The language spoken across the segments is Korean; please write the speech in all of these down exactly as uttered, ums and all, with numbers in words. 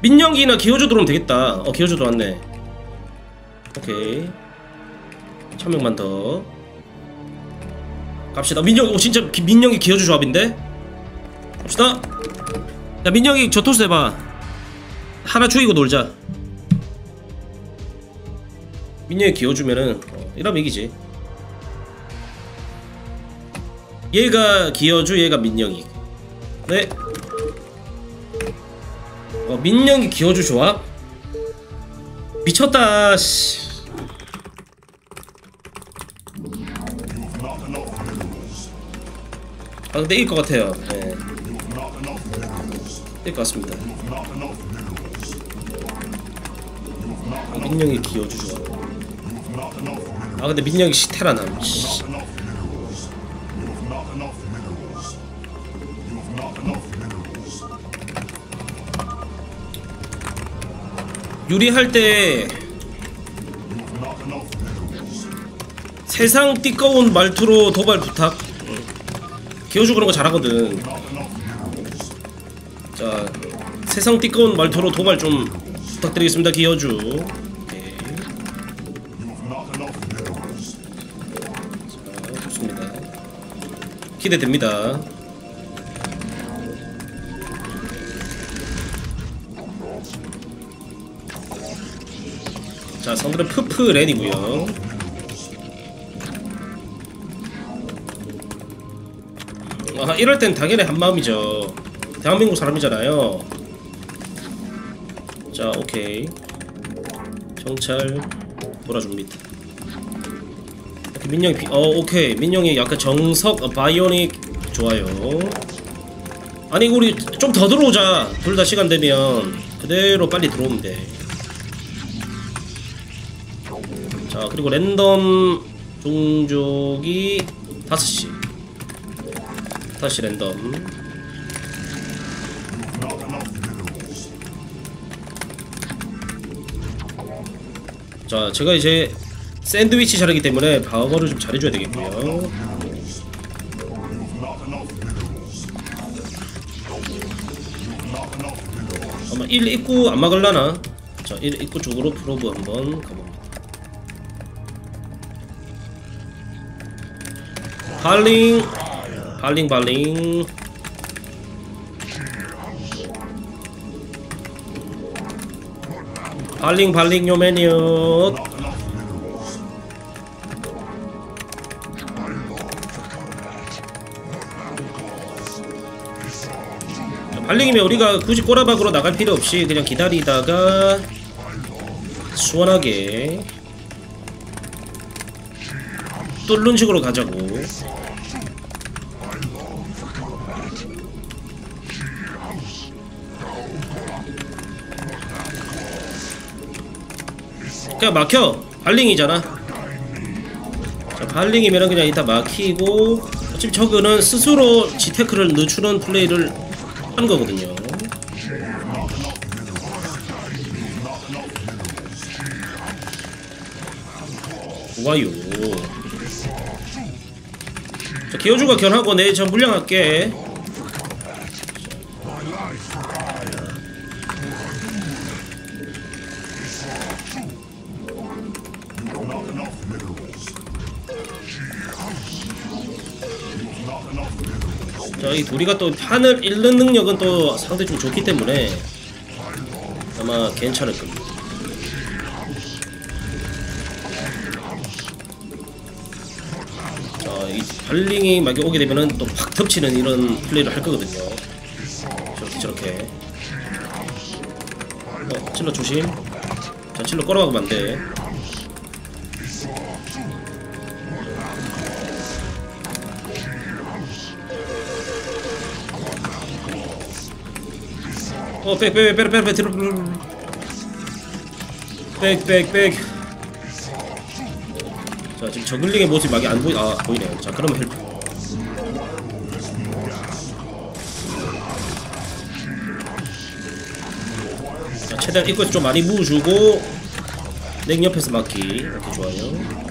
민영기나 기어조 들어오면 되겠다. 어 기어조 들어왔네. 오케이 천 명만 더 갑시다. 민영 오 진짜 기, 민영이 기어조 조합인데? 갑시다. 야 민영이 저 토스 해봐. 하나 죽이고 놀자. 민영이 기어주면은 어, 이러면 이기지. 얘가 기어주 얘가 민영이. 네. 어, 민영이 기어주 조합? 미쳤다 씨. 아 근데 이길 것 같아요. 네. 이길 것 같습니다. 아, 민영이 기어주 조합. 아 근데 민영이 시테라남. 유리할 때 세상 띠꺼운 말투로 도발 부탁. 기어주 그런 거 잘하거든. 자 세상 띠꺼운 말투로 도발 좀 부탁드리겠습니다. 기어주. 오케이. 자 좋습니다. 기대됩니다. 자 성들은 푸프 렌이고요. 아 이럴 땐 당연히 한마음이죠. 대한민국 사람이잖아요. 자 오케이 정찰 몰아줍니다. 이렇게 민영이 비... 어 오케이 민영이 약간 정석 어, 바이오닉 좋아요. 아니 우리 좀 더 들어오자. 둘 다 시간 되면 그대로 빨리 들어오면 돼. 자 그리고 랜덤 종족이 다섯 시 다섯 시 랜덤. 자 제가 이제 샌드위치 잘하기 때문에 방어를 좀 잘해줘야 되겠고요. 아마 일 입구 안 막을라나? 자 일 입구 쪽으로 프로브 한번 가봅니다. 발링 발링 발링 발링 발링 요메니엇. 발링이면 우리가 굳이 꼬라박으로 나갈 필요 없이 그냥 기다리다가 수원하게 뚫는 식으로 가자고. 그냥 막혀. 발링이잖아. 자, 발링이면 그냥 이따 막히고 어차피 저거는 스스로 지테크를 늦추는 플레이를 하는 거거든요. 좋아요. 자, 기어주가 견하고 내 저 물량할게. 자, 이 둘이가 또 판을 읽는 능력은 또 상당히 좀 좋기 때문에 아마 괜찮을 겁니다. 자, 이 발링이 막 오게 되면은 또 확 덮치는 이런 플레이를 할 거거든요. 저렇게 저렇게. 어, 칠러 조심. 자, 칠러 걸어가면 안 돼. 어, 백, 백, 백, 백, 백, 뒤로, 백, 백, 백. 자, 지금 저글링의 모습이 막이 안 보이, 아, 보이네. 자, 그러면 헬프. 자, 최대한 입구에서 좀 많이 무주고, 넥 옆에서 막기. 이렇게 좋아요.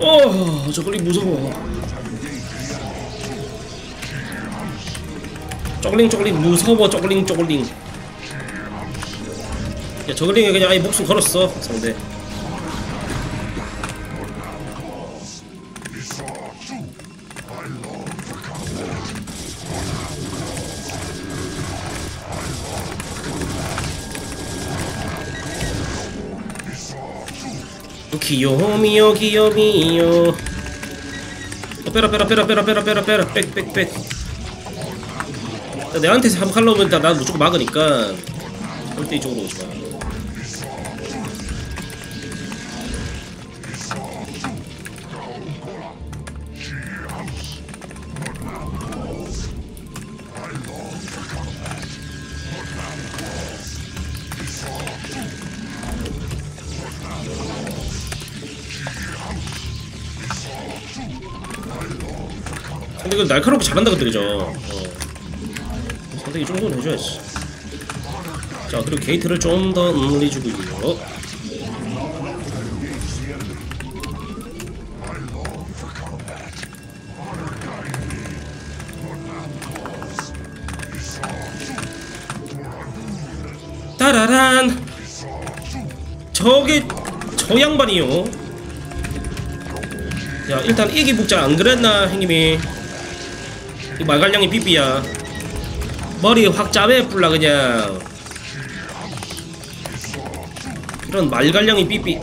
어, 저글링 무서워. 저글링 저글링 무서워. 저글링 저글링. 야, 저글링에 그냥 아예 목숨 걸었어 상대. 귀요미요 귀요미요. 어, 빼라 빼라 빼라 빼라 빼라 빼라 빼라 빽빽빽. 내한테 한번 칼로면 난 무조건 막으니까 절대 이쪽으로 오지마. 근데 이거 날카롭게 잘한다 그들이죠. 어. 상대 이 정도는 해줘야지. 자, 그리고 게이트를 좀 더 늘려주고요. 따라란. 저게 저 양반이요. 야, 일단 이기 북자 안 그랬나 형님이? 이 말갈량이 삐삐야. 머리 확 짜매 불라 그냥. 이런 말갈량이 삐삐.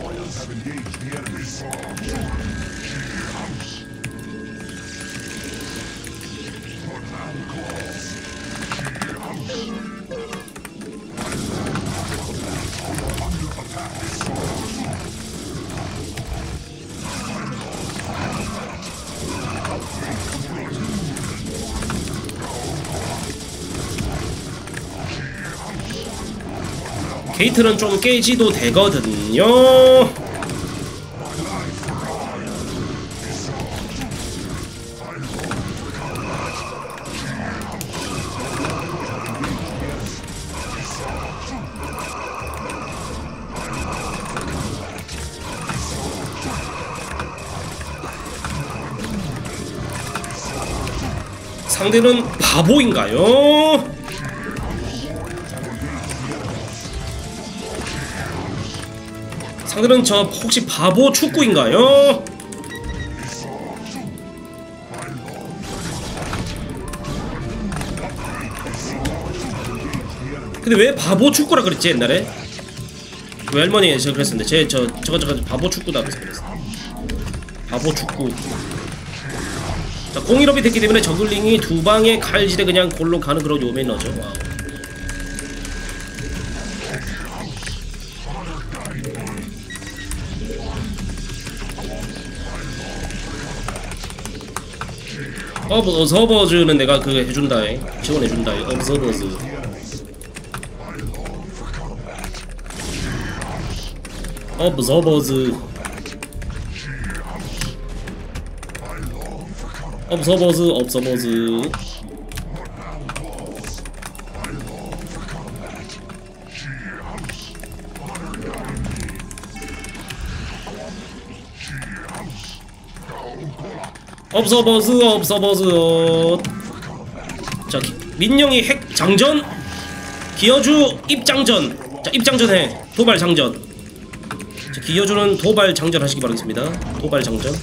게이트는 좀 깨지도 되거든요. 상대는 바보인가요? 상대는 저 혹시 바보 축구인가요? 근데 왜 바보 축구라 그랬지 옛날에? 외할머니 제가 그랬었는데 제 저 저거 저거 바보 축구다 그래서 그랬어. 바보 축구. 자, 공일업이 됐기 때문에 저글링이 두 방에 칼질에 그냥 골로 가는 그런 요매너죠. 와우. 어브서버즈는 내가 그 해준다잉. 지원해준다잉. 어브서버즈. 어브서버즈. 업서버즈 업서버즈. 업서버즈 업서버즈. 자, 민영이 핵 장전. 기어주 입장전. 자, 입장전해. 도발 장전. 자, 기어주는 도발 장전 하시기 바라겠습니다. 도발 장전.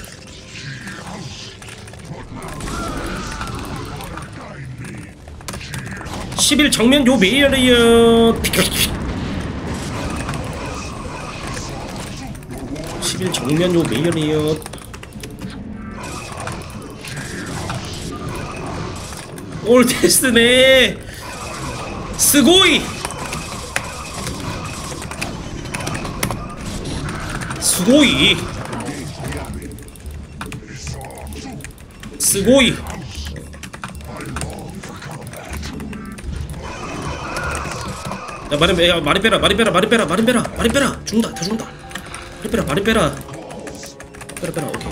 십일 정면 요 메이어리어. 십일 정면 요 메이어리어. 올 테스트네. 스고이. 스고이. 스고이. 야, 말이 빼, 야, 말이 빼라, 말이 빼라, 말이 빼라, 말이 빼라, 말이 빼라. 죽는다, 다 죽는다. 말이 빼라, 말이 빼라. 빼라, 빼라, 오케이.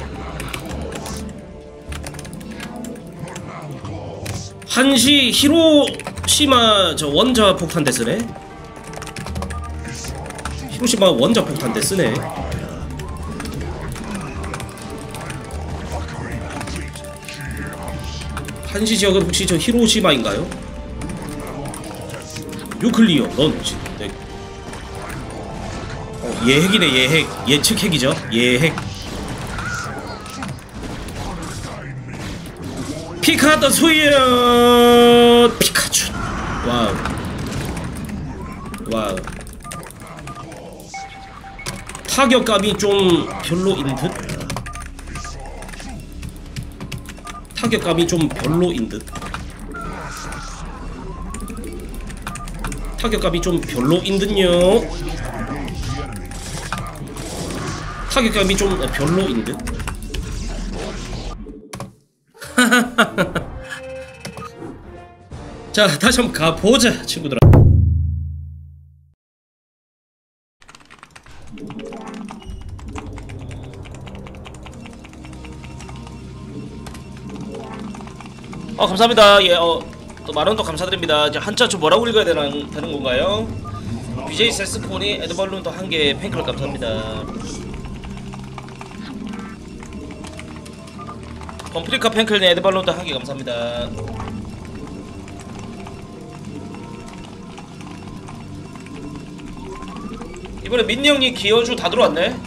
한시 히로시마 저 원자 폭탄대 쓰네. 히로시마 원자 폭탄대 쓰네. 한시 지역은 혹시 저 히로시마인가요? 뉴클리어 런치. 네. 어, 예핵이네. 예핵. 예측 핵이죠. 예핵. 피카다 수연 피카츄. 와우. 와우. 타격감이 좀 별로인 듯. 타격감이 좀 별로인 듯. 타격감이 좀 별로인 듯요. 타격감이 좀 별로인 듯. 자, 다시 한번 가보자 친구들아. 어 감사합니다. 예, 어 또 만원도 감사드립니다. 이제 한자 좀 뭐라고 읽어야 되나, 되는 건가요? 비제이 세스코니 에드벌룬도 한 개 팬클럽 감사합니다. 범프리카 팬클님 에드벌룬도 한 개 감사합니다. 이번에 민영이 기어주 다 들어왔네.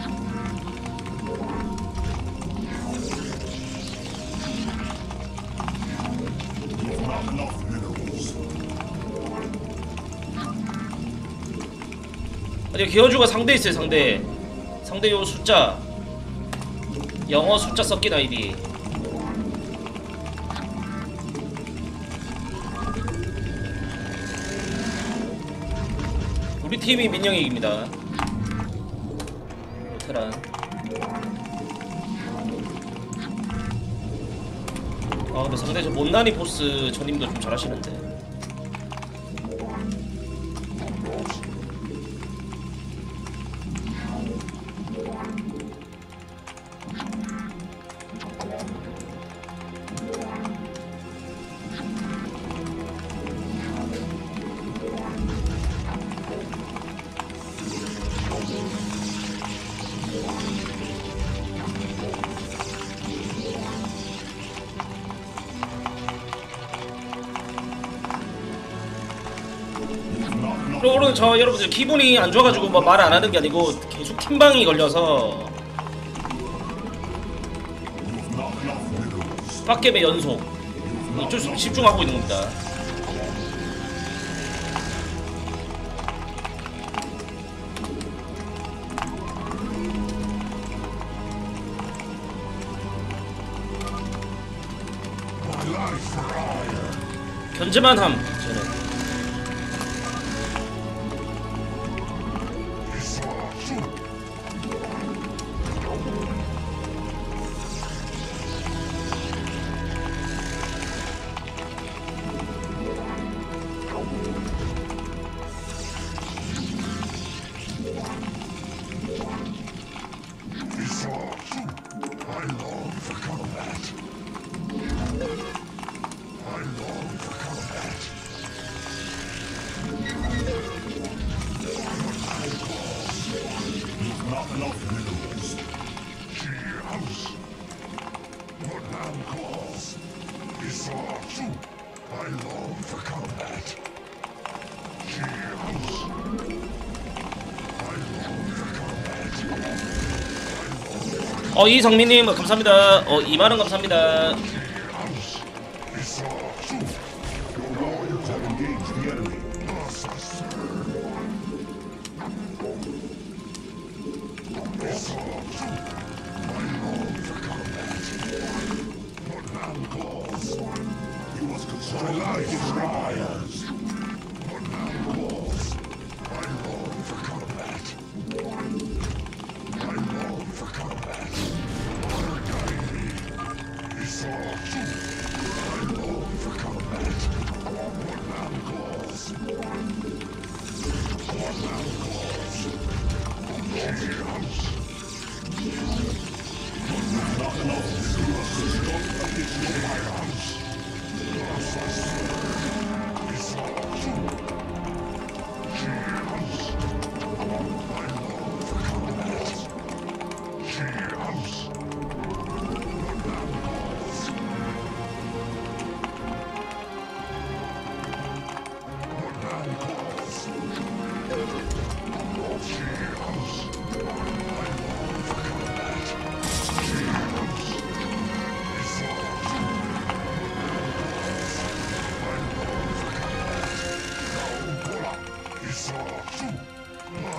아니 기어주가 상대 있어요. 상대 상대 요 숫자 영어 숫자 섞인 아이디. 우리 팀이 민영이 이깁니다. 테란. 아 근데 상대 저 못난이 보스 저님도 좀 잘하시는데. 그리고 저 여러분들 기분이 안 좋아가지고 뭐 말 안 하는 게 아니고 계속 팀방이 걸려서 빡겜의 연속 어쩔 수 없이 집중하고 있는 겁니다. 견제만 함 저는. 어 이성민님 감사합니다. 어 이만원 감사합니다.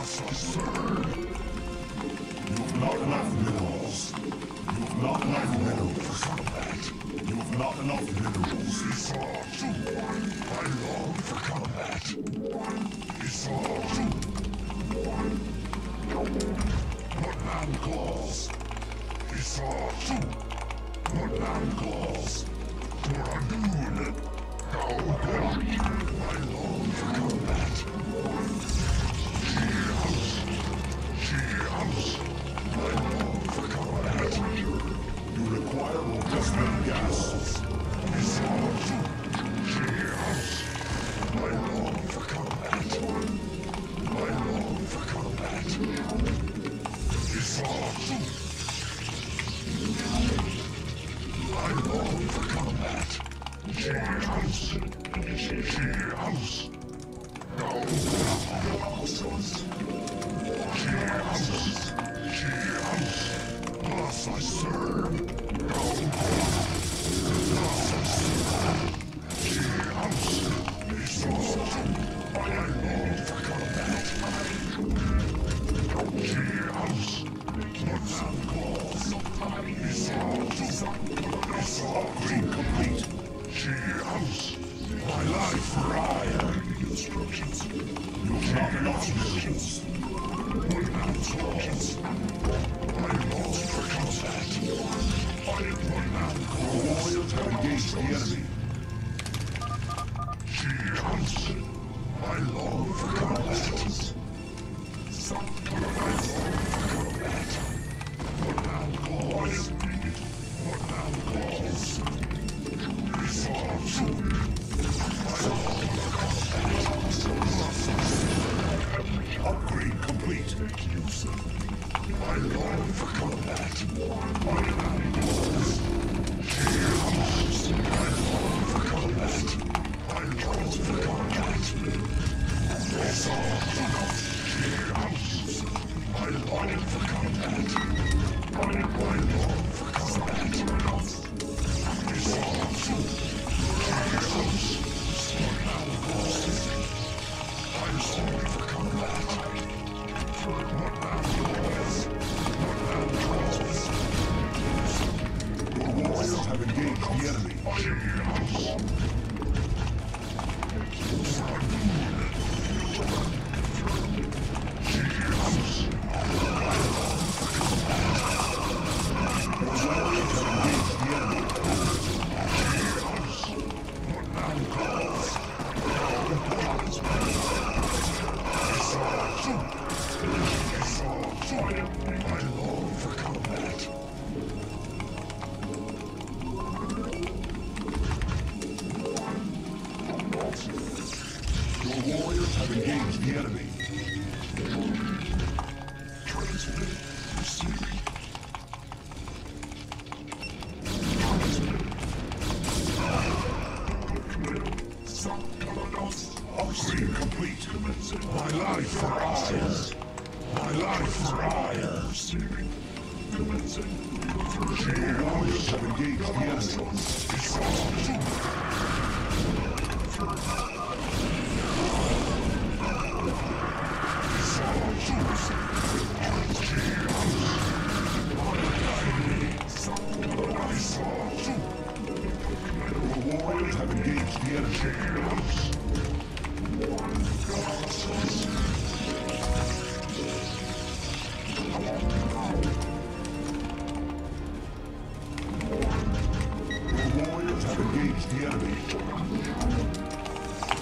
You've not enough minerals. You've not enough minerals for combat. You've not enough minerals. Esau, I long for combat. Esau, Woodland calls. Esau, Woodland calls. For a noon. How good. I long for combat. She house. She house. I long for combat. You require orgasmic gases. Esau, she house. I long for combat. I long for combat. Esau, I long for combat. She house. She house. No. She house. She house. Thus I serve. No. Thus I serve. She house. Esau. I long for combat. She house. Woodland calls. Esau. Esau green complete. She house. My life for ire. Instructions. You've not enough instructions. Woodland calls. I long for combat. I am Woodland calls. The warriors have engaged the enemy. She house. I long for combat. I long for combat. Woodland calls. Woodland calls. Esau. Upgrade complete. I long for combat. Woodland calls. She house. I long for combat. I long for combat. Esau. She house. I long for combat. I long for combat. Esau. She house. Woodland calls. I long for combat. Woodland calls. Woodland calls. Your warriors have engaged the enemy. She house. She house. I long for combat. Your warriors have engaged the enemy. She house. Woodland calls. I long for combat. Your warriors have engaged the enemy. Transmit. Receiving. Upgrade complete. My life for ire. My life for ire. Your warriors have engaged the enemy. Your warriors have engaged the enemy. Your warriors have engaged the enemy.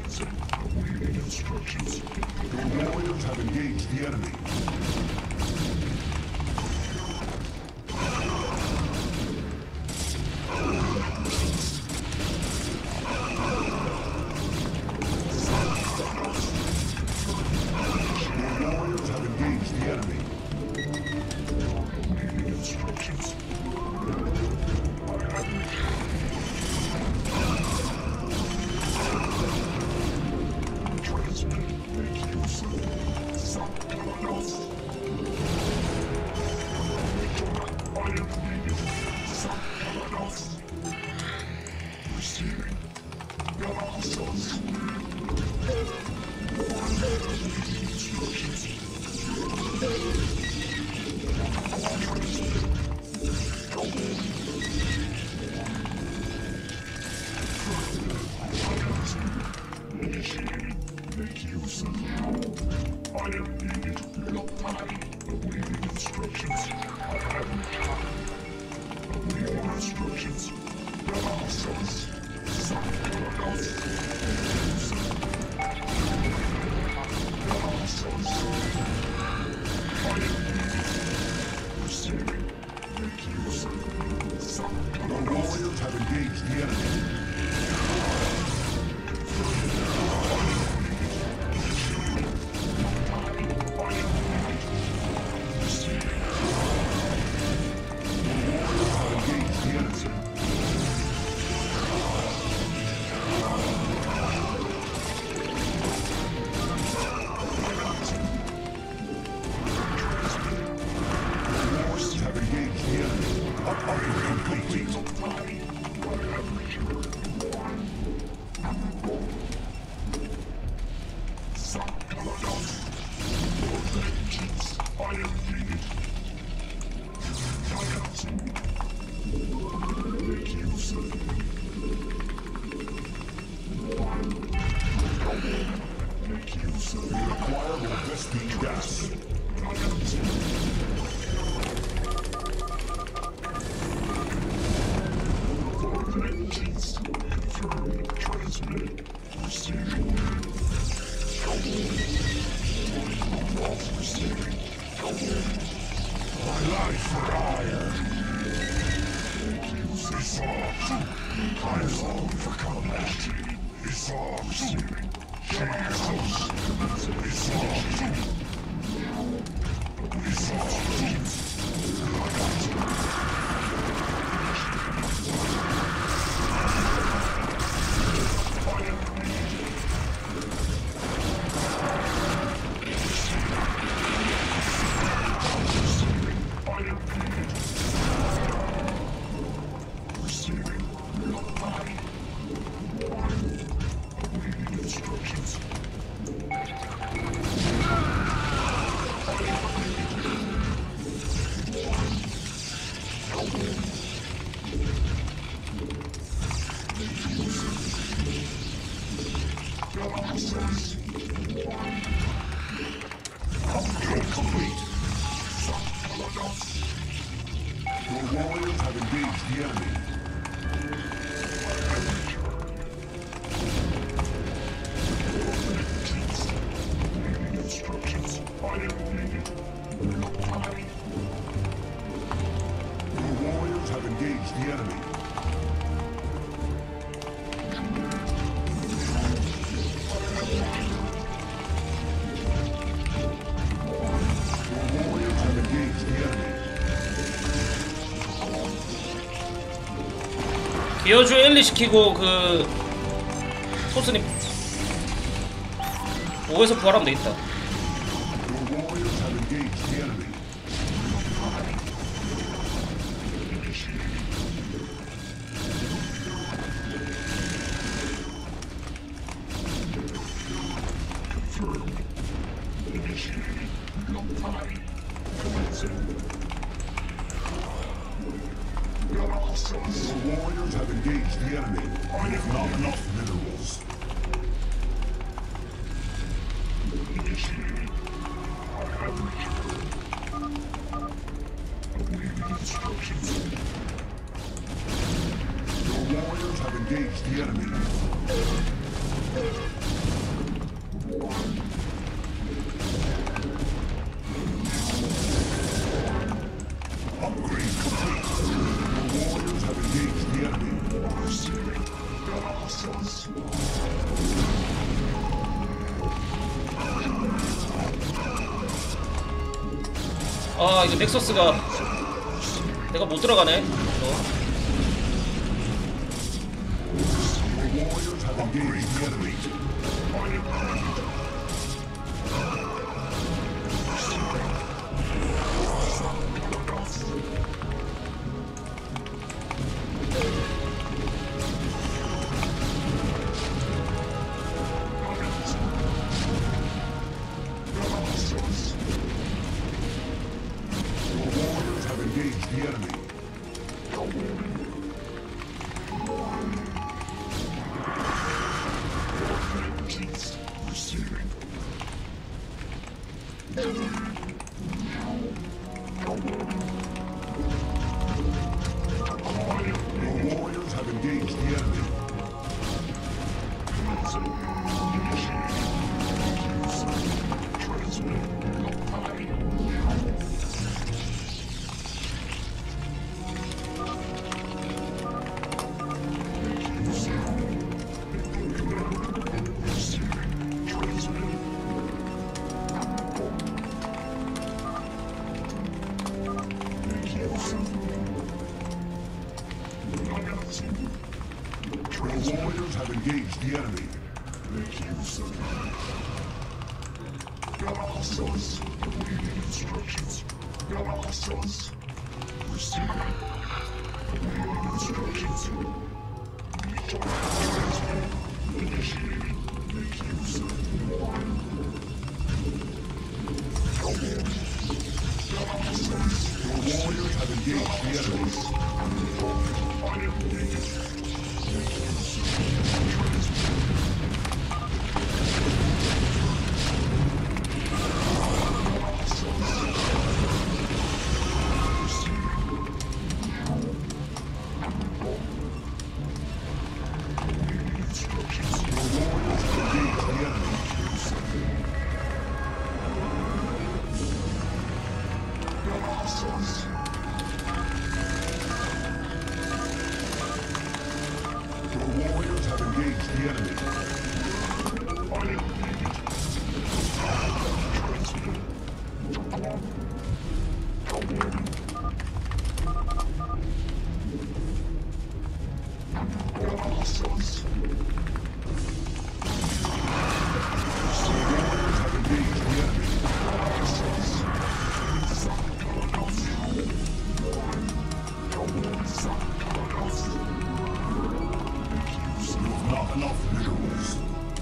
Awaiting instructions. Your warriors have engaged the enemy. 기어주 엘리 시키고 그 토스님 오에서 부활하면 되겠다. Upgrade complete. Your warriors have engaged the enemy. Receiving Colossus. 아 이거 넥서스가 내가 못 들어가네. 어. Warriors have engaged the enemy. Warriors have engaged the enemy. Receiving. Your warriors have engaged the enemy. Your warriors have engaged the enemy. Colossus. Awaiting instructions. Colossus. Receiving. Awaiting instructions. Initiating. Make use of. Colossus. Your warriors have engaged the enemy. I am waiting. Your warriors have engaged the enemy. Colossus. Not enough minerals.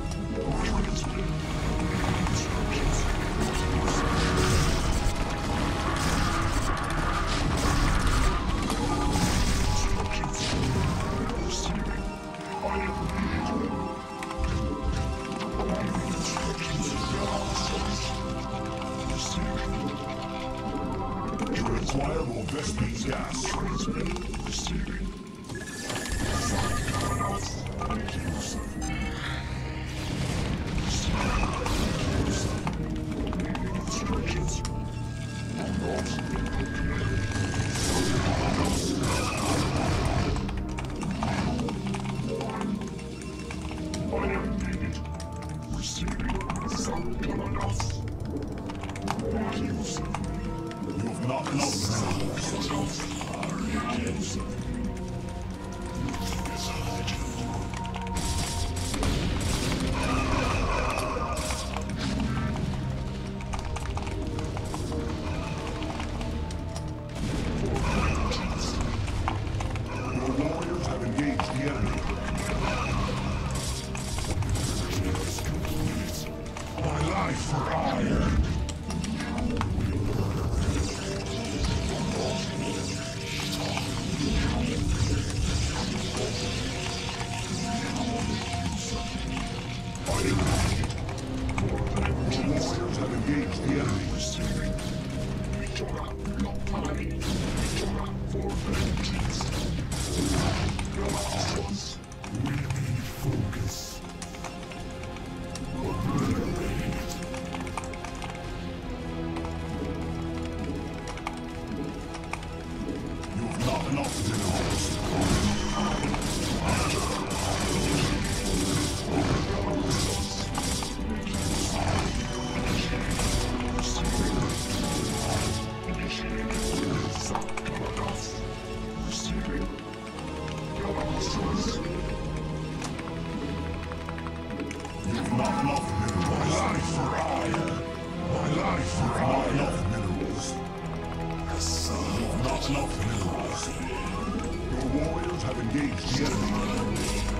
You require more Vespene gas. Receiving. Instructions. Not enough. Your warriors have engaged the enemy. My life for iron. Warriors have engaged the enemy. For vengeance. We need focus. not enough minerals. My life for iron. My life for not enough minerals. Not enough minerals. Your warriors have engaged the enemy.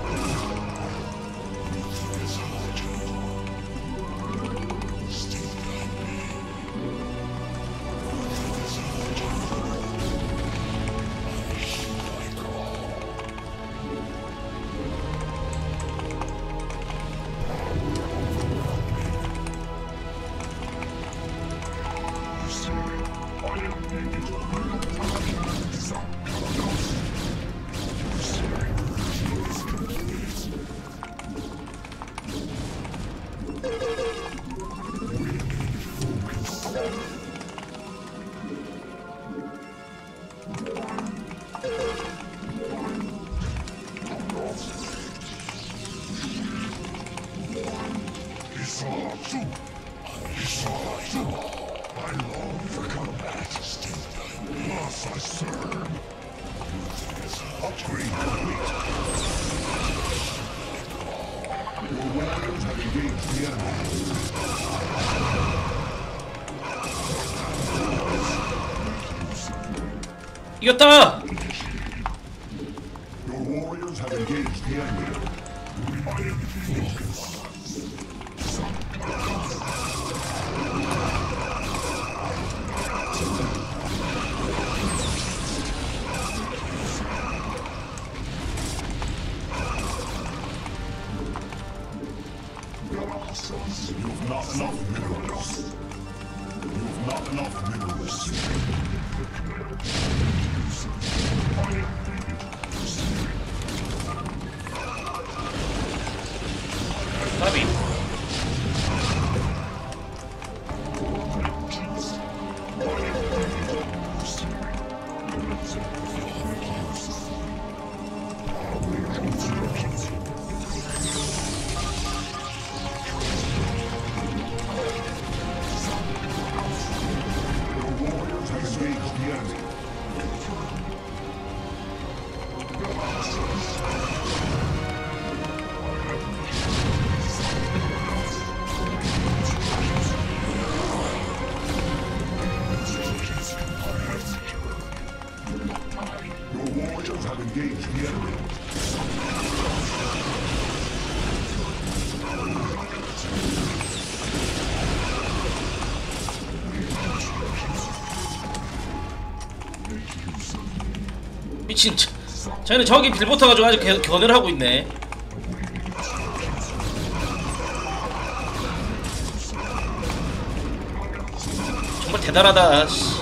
I long for combat. Plus I serve. Upgrade complete. Your warriors have engaged the enemy. 이겼다! Your warriors have engaged the enemy. I am focused. You've not enough minerals. You've not enough minerals. Bobby. 미친. 쟤는 저기 빌 붙어가지고 아직 계속 견을 하고 있네. 정말 대단하다. 씨.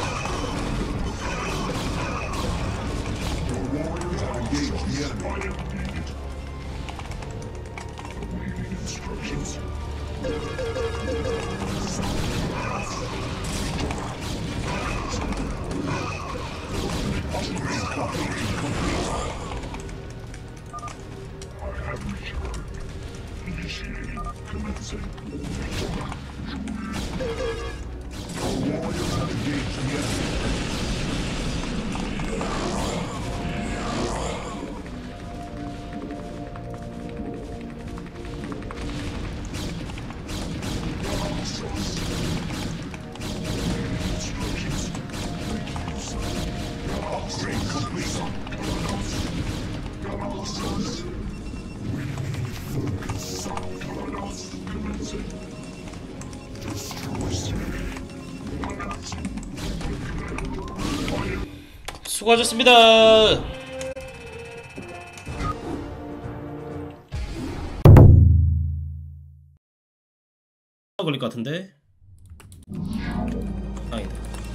수고하셨습니다. 걸릴 것 같은데. 아니다.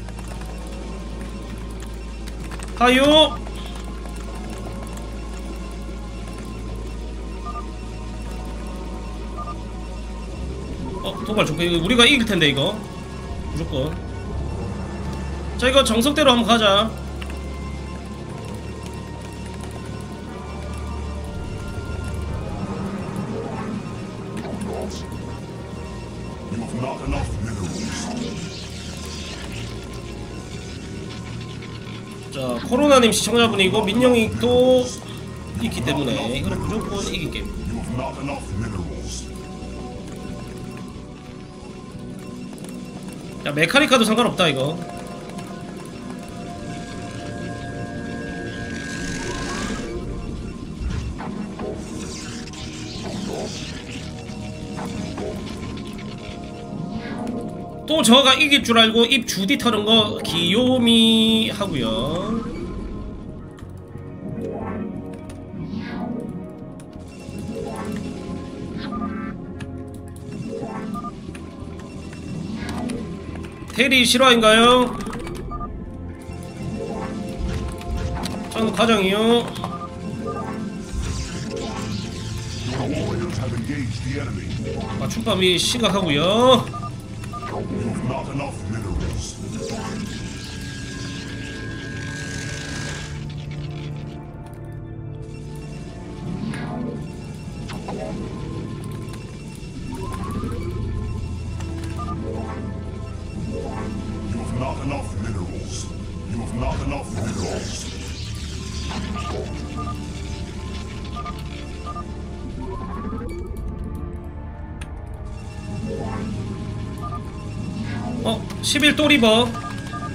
하요. 어, 도발 좋고 이거 우리가 이길 텐데 이거 무조건. 자, 이거 정석대로 한번 가자. 자, 코로나님 시청자분이고 민영이 또 있기 때문에 이거는 무조건 이길 게임. 야 메카니카도 상관없다 이거. 또 저가 이길 줄 알고 입 주디 터는 거 귀요미 하고요. 테리 실화인가요? 전 과정이요. Your warriors have engaged the enemy. 맞춤밥이 심각하고요. You've not enough minerals. You've not enough minerals. You've not enough minerals. 어, 십일 또 리버. My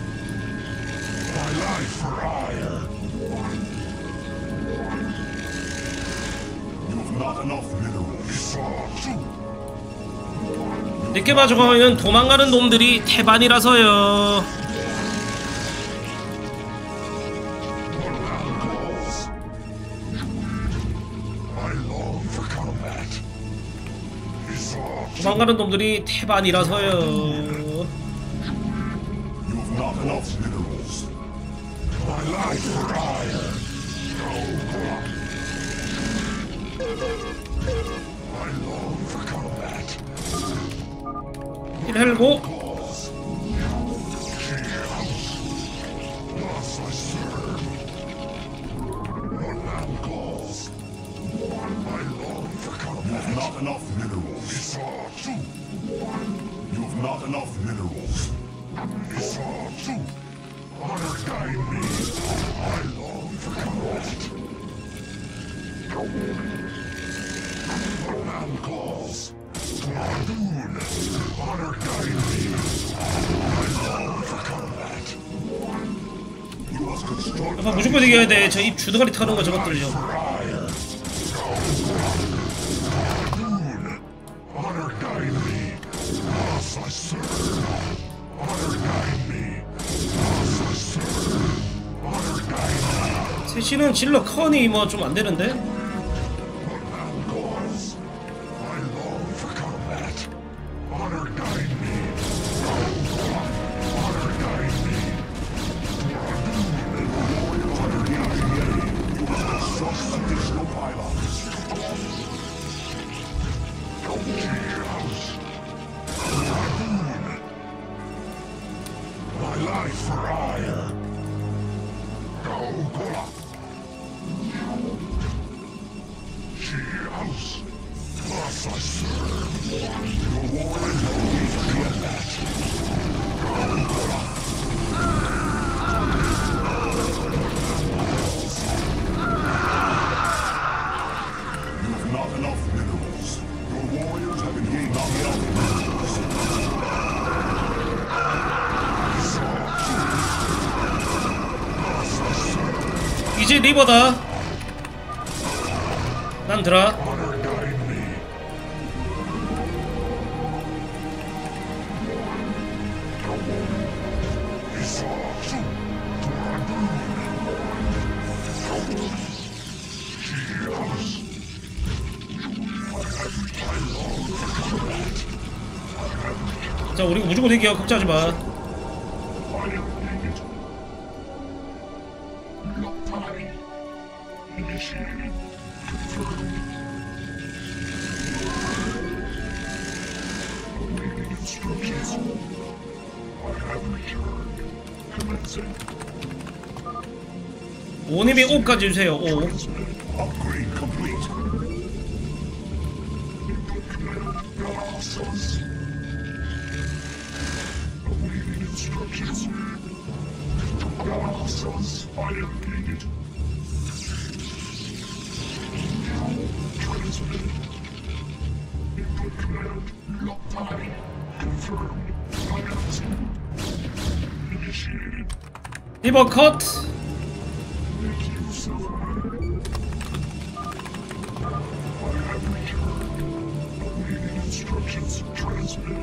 life for hire. You've not enough minerals. 늦게 봐주고는 도망가는 놈들이 태반이라서요. I long for combat. 도망가는 놈들이 태반이라서요. You've not enough minerals. My life for hire. I long for combat. 일 헬고. Cause. Thus I serve. Your land calls. I long for combat. You've not enough minerals. You've not enough minerals. Honor guide me. I long for combat. The man calls. Dune. Honor guide me. I long for combat. You must construct. 아빠 무조건 이겨야 돼. 저 입 주둥아리 타는 거 저것들요. Dune. Honor guide me. Thus I serve. Honor guide me. Thus I serve. Honor guide me. 셋이는 질러 커니 뭐 좀 안 되는데. The man calls. I long for combat. Honor guide me. Honor guide me. Honor guide me. You must construct additional pylons. House. My life for hire. Gaugula. She house. Thus I serve. Your warriors have engaged the combat. Gaugula. You have not enough minerals. Your warriors have engaged not enough minerals. 이제 리버다. 난 드라. Honor guide me. 자, 우리 무조건 이겨. 걱정하지 마. 오님이 오까지 주세요. 오. Upgrade complete. Awaiting instructions. Cells fire needed. Transmitted. Input command. Lock time. Confirmed. Financing. 리버 컷. Instructions transmitted.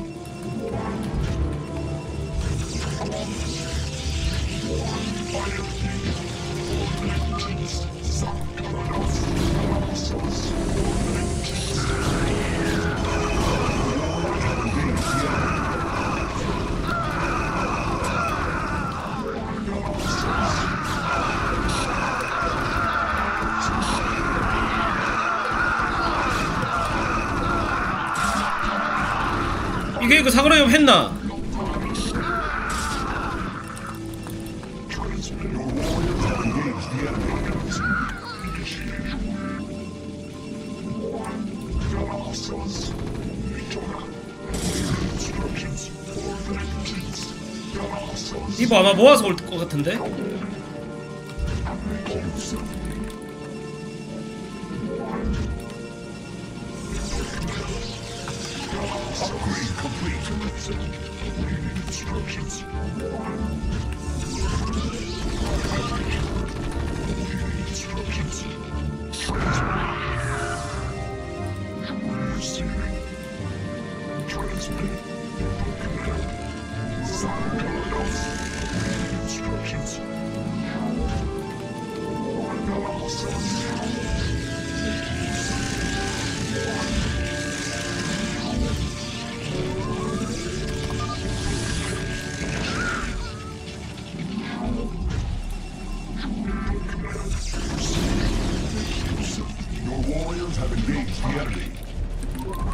이게 그 사그라이브 했나? 이거 아마 모아서 올 것 같은데? Upgrade complete. Awaiting instructions. Awaiting instructions. Receiving. Transmitting. Awaiting instructions. Your warriors have engaged the enemy.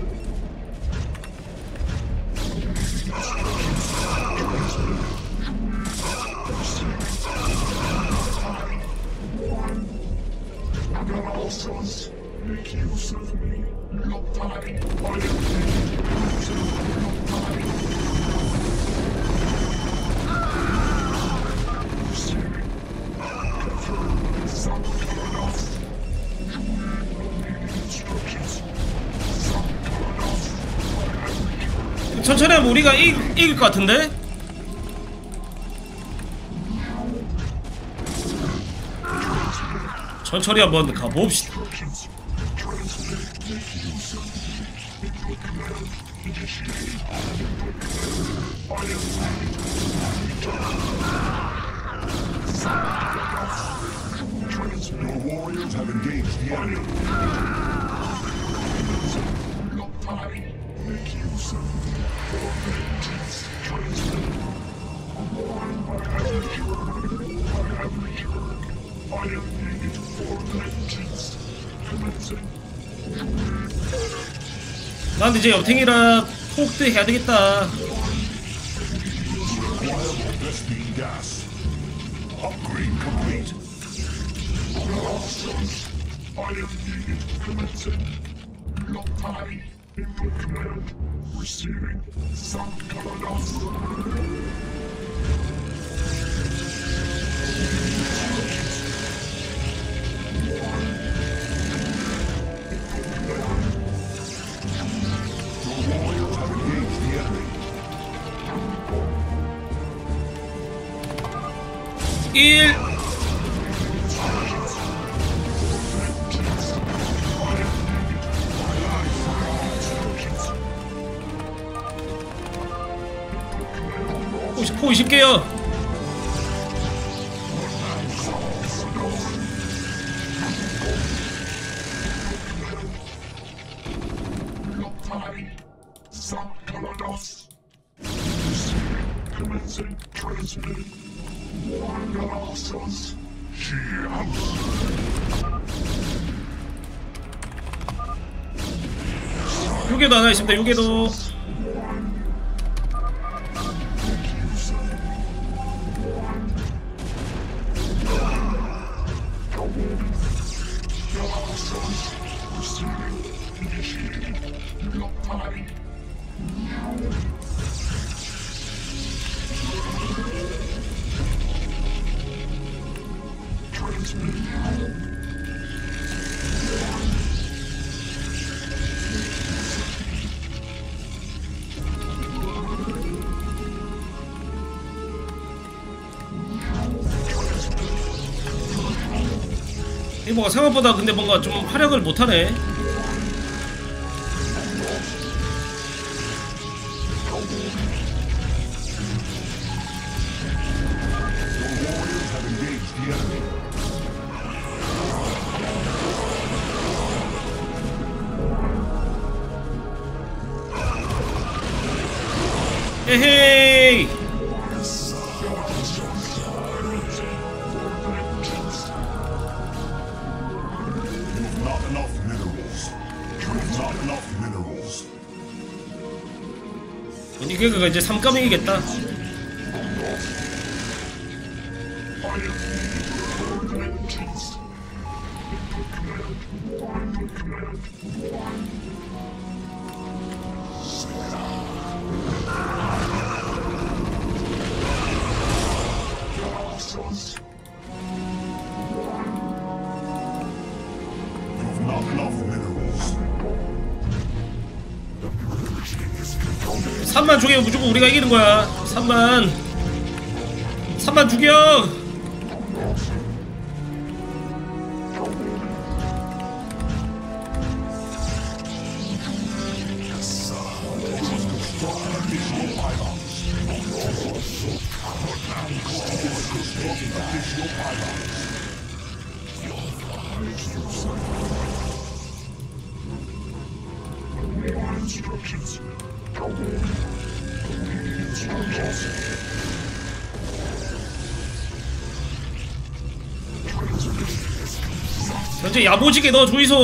Monsters, make use of me. Not die. I 천천히 하면 우리가 이, 이길 것 같은데? 천천히 한번 가봅시다. Your warriors have engaged the enemy. Make use of me for vengeance. I have returned. I am needed for vengeance. Commencing. 난 이제 옆탱이라 폭드 해야 되겠다. Reliable Vespene gas. Upgrade complete. I am needed. Commencing. Not I. In your command. Receiving. Sankt Kaladas. 일 포 이십 개요. Commencing transmitting. Galassos. She house. 요게도 하나 있습니다. 요게도 뭔가 생각보다 근데 뭔가 좀 활약을 못하네. 에헤이. Not enough minerals. Not enough minerals. 이게 그거 이제 삼가맹이겠다. Not enough minerals. 삼만 죽이면 무조건 우리가 이기는 거야. 삼만. 삼만 죽여. Instructions. 현재 야보지게 넣어 조이소.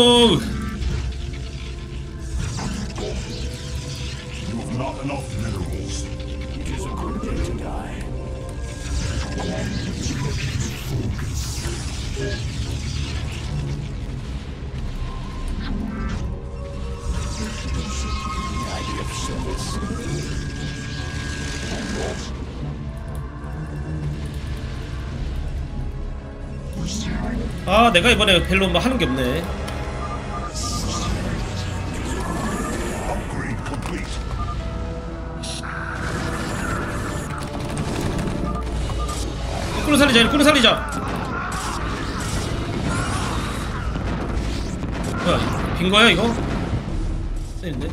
Not enough minerals. It is a good day to die. Idea of service. 아 내가 이번에 별로 뭐 하는 게 없네. Upgrade complete. 끌어 살리자. 끌어 살리자. 뭐야 빈 거야 이거? 세는데?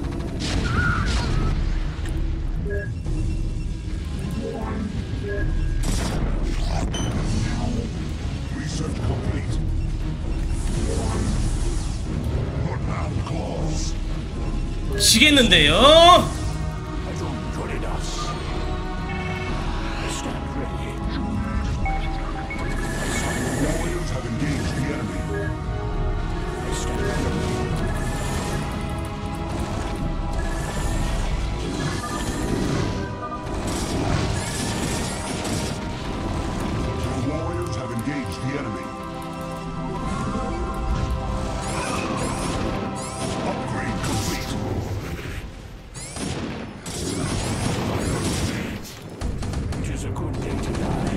Research complete. Bloodbound claws. 지겠는데요? I don't dread us. Stand ready. Warriors have engaged the enemy. Stand ready. The warriors have engaged the enemy. Upgrade complete. It is a good day to die.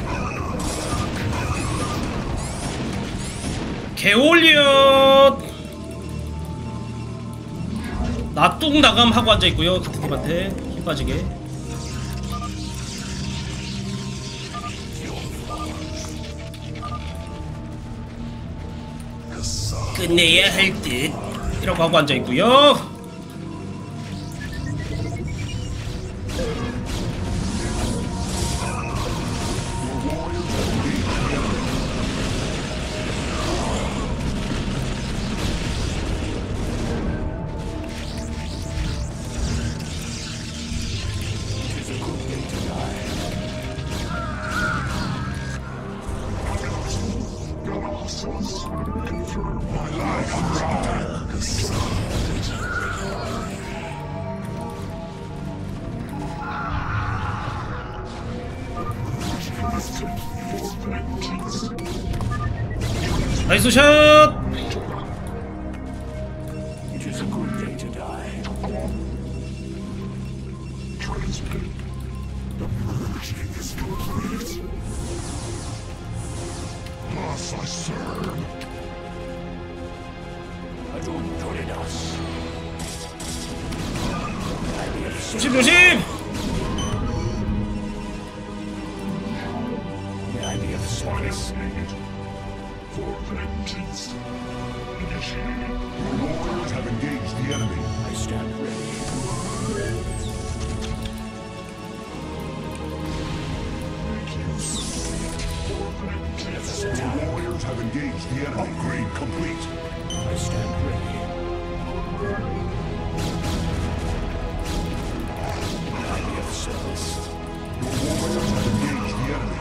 개올리엇. 나 뚱 나감 하고 앉아 있고요. 같은 팀한테 힘 빠지게. 끝내야 할 듯. 이라고 하고 앉아 있고요. 나이스 샷! It is a good day to die. Transmit. The purging is complete. Thus I serve. I don't dread us. 조심 조심! May I be of service. For vengeance. Initiate. Your warriors have engaged the enemy. I stand ready. Your warriors have engaged the enemy. Upgrade complete. I stand ready. I be of service. Your warriors have engaged the enemy.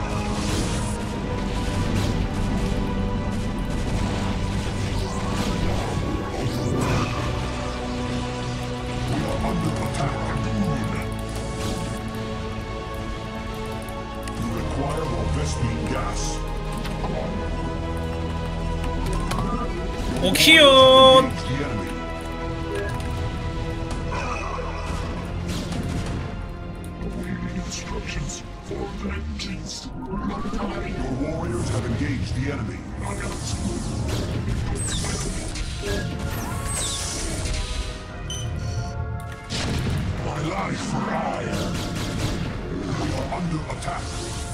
We are under attack. You require more Vespene gas. 오키온. Engage the enemy. Awaiting instructions for vengeance. Your warriors have engaged the enemy. My life for iron. We are under attack.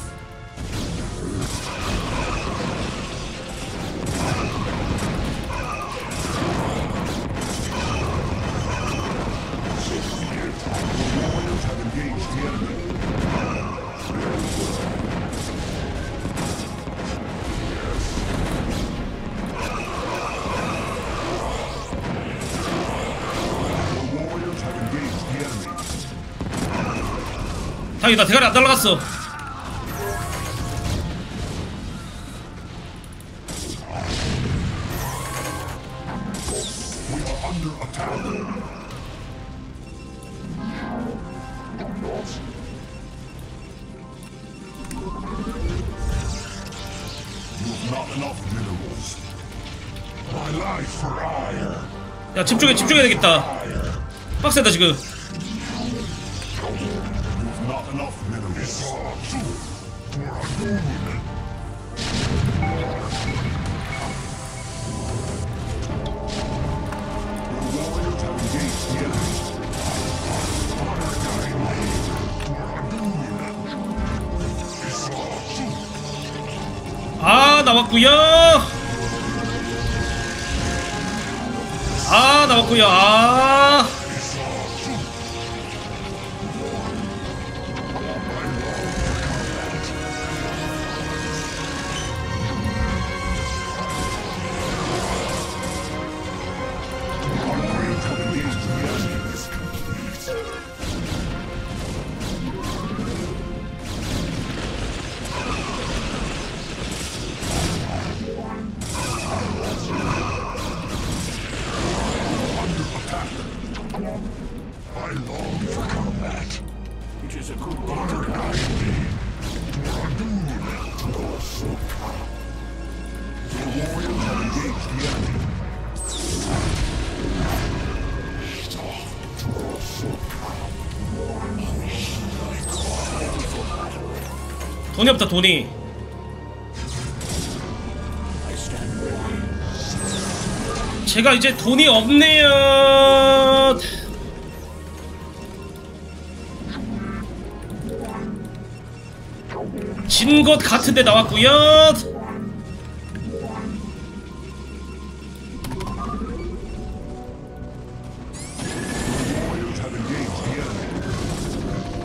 Your warriors have engaged the enemy. Your warriors have engaged the enemy. 다행이다. 대가리 안 날라갔어. We are under attack. You've not enough minerals. My life for iron. 야, 집중해, 집중해야 되겠다. 빡세다 지금. You've not enough minerals. For a moon. Your warriors have engaged the enemy. 아, 나왔구요. 아, 나왔구요. 아. Upgrades have engaged the enemy. Under attack. I long for combat. It is a good day to guide me. Your warriors have engaged the enemy. 돈이 없다, 돈이. 제가 이제 돈이 없네요. 진 것 같은데 나왔구요. Warriors have engaged the enemy.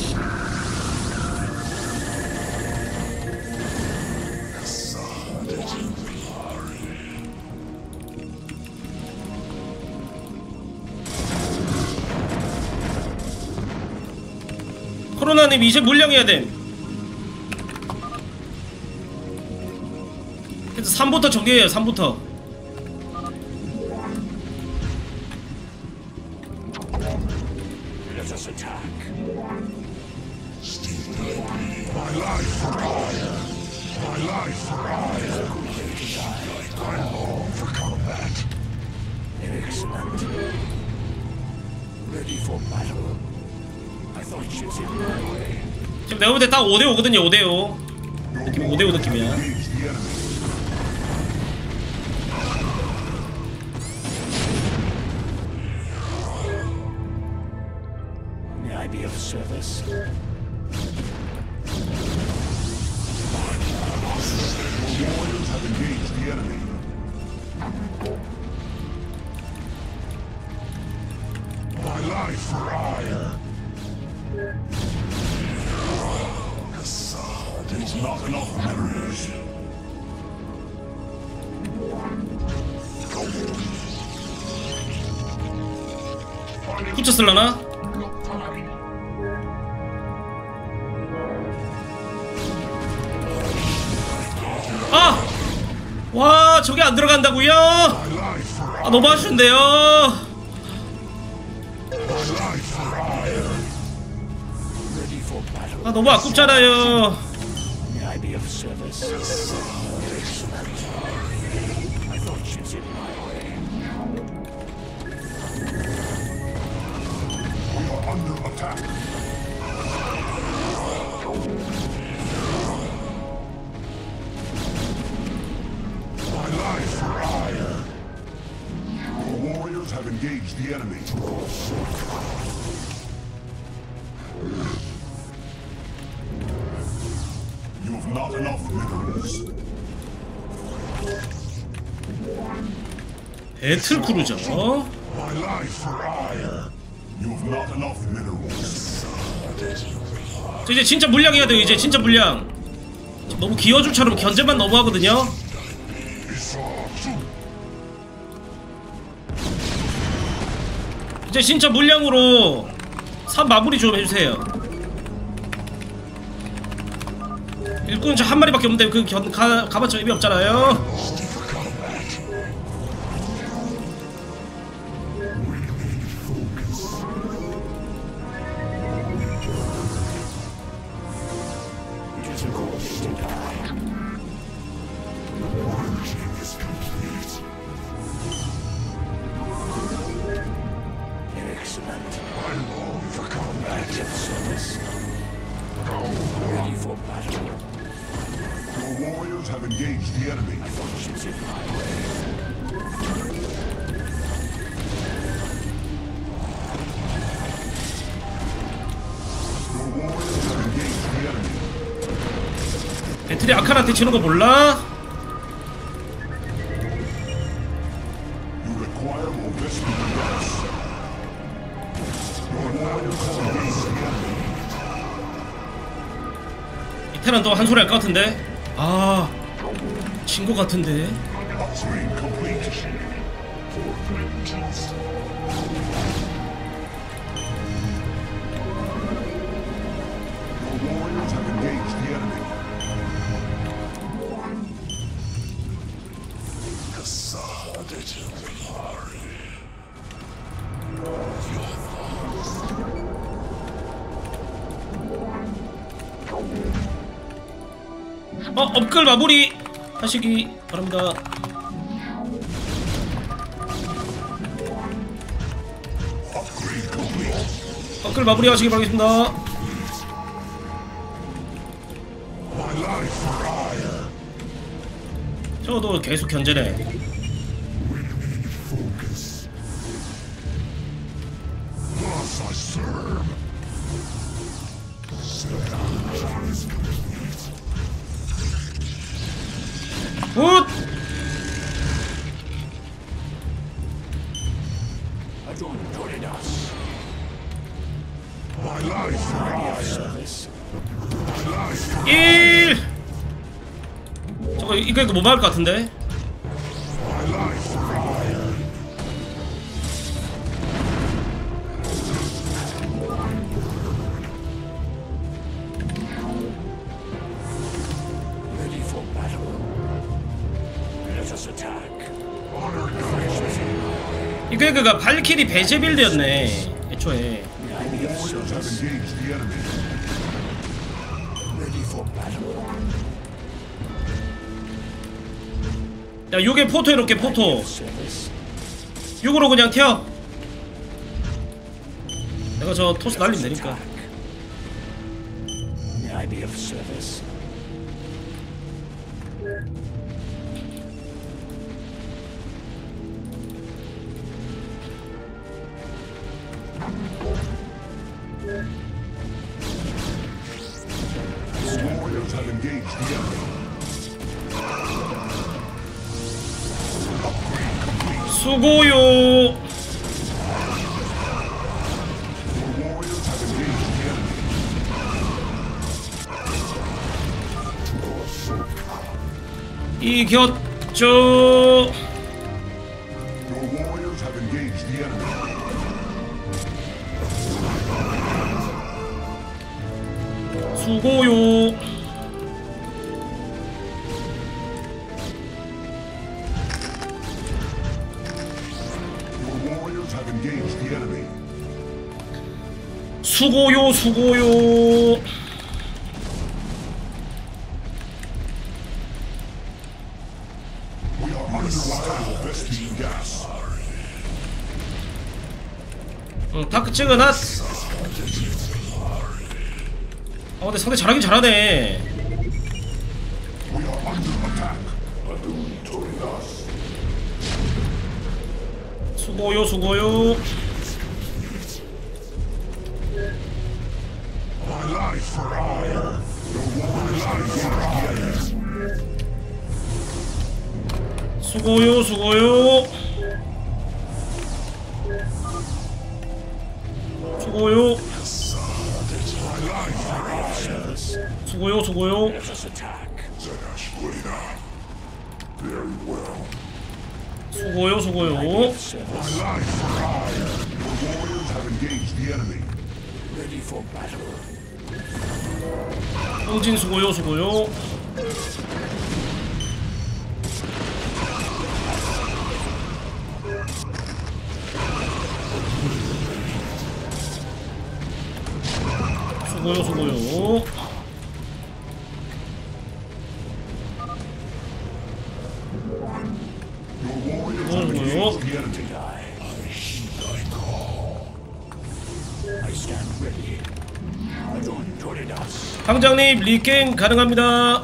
코로나님 이제 물량해야 됨. 그래서 삼부터 정리해요. 삼부터. Let us attack. My life for iron. My life for iron. I long for combat. Excellent. Ready for battle. I thought ships in my way. 지금 내가 볼 때 딱 오 대 오거든요. 오 대 오. 느낌 오 대 오 느낌이야. Engage the enemy. May I be of service? Your warriors have engaged the enemy. life for hire. There's not enough memories. 후쳐 쓸라나? 아! 와, 저게 안 들어간다고요? 아, 너무 아쉬운데요. 아, 너무 아깝잖아요. Have engaged the enemy. You have not enough minerals. 배틀 크루저. My life for hire. You have not enough minerals. 저 이제 진짜 물량해야 돼요. 이제 진짜 물량. 너무 기어줄처럼 견제만 너무 하거든요. 이제 진짜 물량으로 산 마무리 좀 해주세요. 일꾼 저 한 마리밖에 없는데 그 견, 가, 가봤자 의미 없잖아요. Have engaged the enemy. Your warriors have engaged the enemy. 배틀이 아칸한테 치는 거 몰라? You require more vestiges. Your warriors have engaged the enemy. 이 테란도 한 소리 할 것 같은데? 아, 진 것 같은데. Upgrade complete. Your warriors have engaged the enemy. 어, 업글 마무리 하시기 바랍니다. 업글 마무리 하시기 바라겠습니다. 저도 계속 견제네. 굿! 일! 저거 이거 이거 못 막을 것 같은데? 이거 그가 발키리 배제 빌드였네 애초에. 야, 요게 포토 해놓게 포토. 요거로 그냥 튀어. 내가 저 토스 날리면 되니까. 수고요. 이겼죠. Your warriors have engaged the enemy. 수고요. Your warriors have engaged the enemy. 수고요 수고요. We are under attack. Vestige gas. 응, 다크 찍어놨. 어 근데 상대 잘하긴 잘하네. We are under attack. 수고요 수고요. My life for hire. Your warriors have engaged the enemy. 수고요 수고요. 수고요. 수고요 수고요. Very well. 수고요 수고요. My life for hire. Your warriors have engaged the enemy. Ready for battle. 홍진 수고요 수고요. 수고요 수고요. Your warriors have engaged the enemy. 방장님 리갱 가능합니다.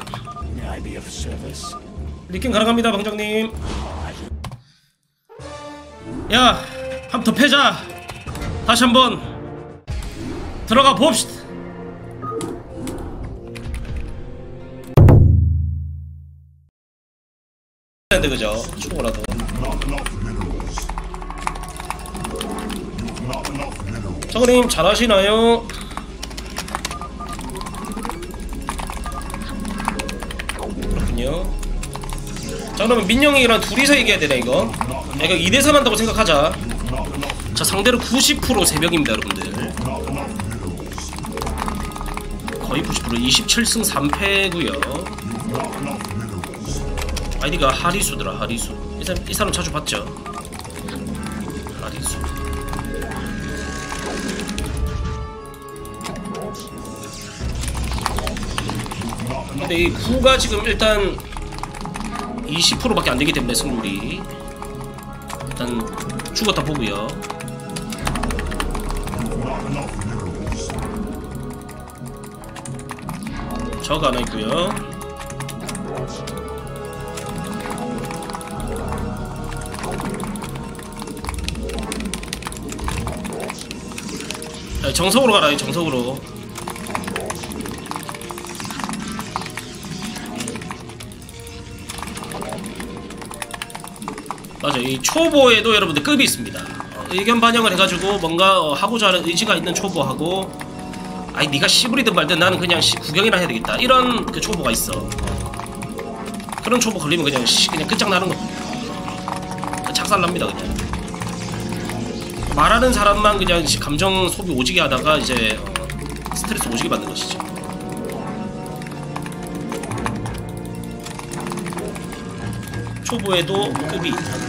리갱 가능합니다 방장님. 야 한 번 더 패자. 다시 한번 들어가 봅시다. 근데 그죠? 죽어라도. Not enough minerals. You've not enough minerals. 정우님 잘하시나요? 그렇군요. 자 그러면 민영이랑 둘이서 얘기해야 되네 이거. 야, 이거 이 대 삼 한다고 생각하자. 자 상대로 구십 퍼센트 새벽입니다 여러분들. 거의 구십 퍼센트 이십칠 승 삼 패구요. 아이디가 하리수더라. 하리수. 이 사람, 이 사람 자주 봤죠? 하리수. 근데 이 구가 지금 일단 이십 퍼센트밖에 안 되기 때문에 승률이 일단 죽었다 보고요. 저거 하나 있고요. 야, 정석으로 가라. 정석으로. 맞아. 이 초보에도 여러분들 급이 있습니다. 어, 의견 반영을 해가지고 뭔가 어, 하고자 하는 의지가 있는 초보하고, 아니 네가 씨부리든 말든 나는 그냥 씨 구경이나 해야 되겠다 이런 그 초보가 있어. 어. 그런 초보 걸리면 그냥 씨 그냥 끝장나는 겁니다. 작살납니다 그냥. 말하는 사람만 그냥 감정 소비 오지게 하다가 이제 어, 스트레스 오지게 받는 것이죠. 초보에도 급이 있다.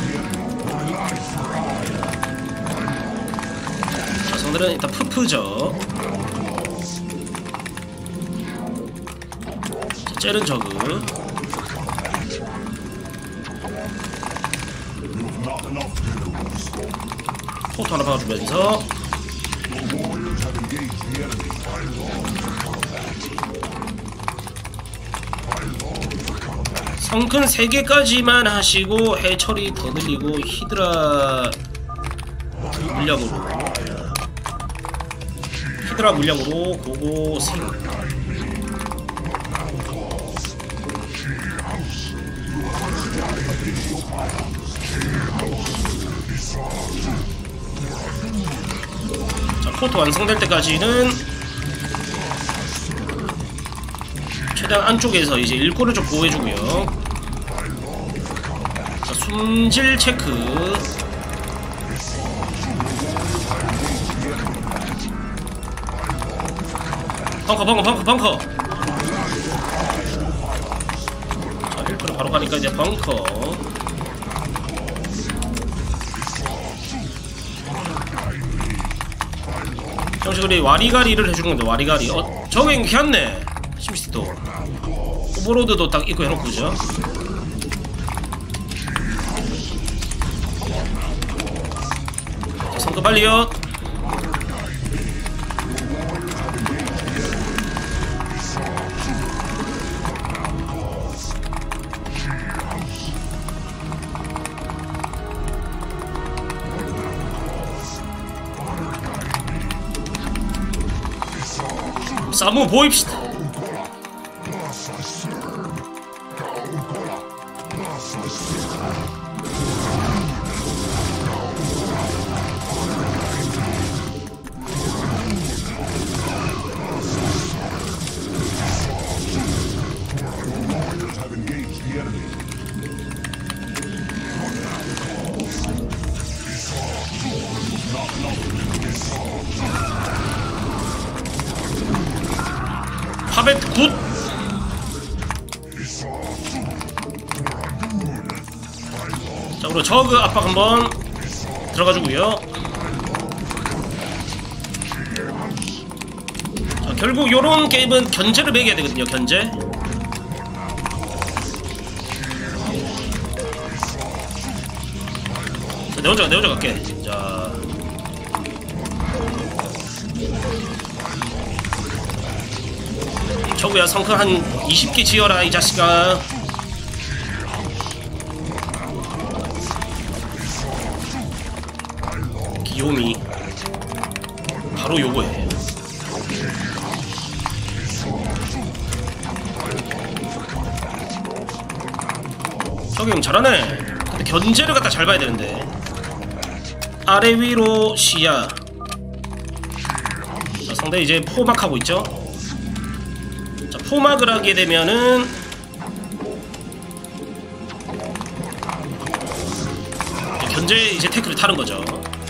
자, 성들은 일단 푸프죠. 자, 째른 저그. 포트 하나 박아주면서 성큰 세 개까지만 하시고 해처리 더 늘리고 히드라 물량으로 히드라 물량으로 고고 생. 자, 포트 완성될 때까지는 최대한 안쪽에서 이제 일꾼을 좀 보호해주고요. 품질 체크. 벙커 벙커 벙커 벙커. 자 일 퍼센트 바로 가니까 이제 벙커. 정식으로 와리가리를 해주는 건데 와리가리. 어 저게 괜찮네. 심시티도 오버로드도 딱 입고 해놓고 그죠? 자, 성급 빨리요. 싸움 보입시다. 파벳 굿! 자 그리고 저그 압박 한번 들어가주고요. 자 결국 요런 게임은 견제를 매겨야 되거든요. 견제. 자, 내 혼자 내 혼자 갈게. 자 저거야 성큰 한 이십 개 지어라 이 자식아. 귀요미 바로 요거해. 저기 형 잘하네. 근데 견제를 갖다 잘 봐야 되는데. 아래 위로 시야. 자, 상대 이제 포막하고 있죠. 포막을 하게 되면은 견제 이제 태클을 타는 거죠.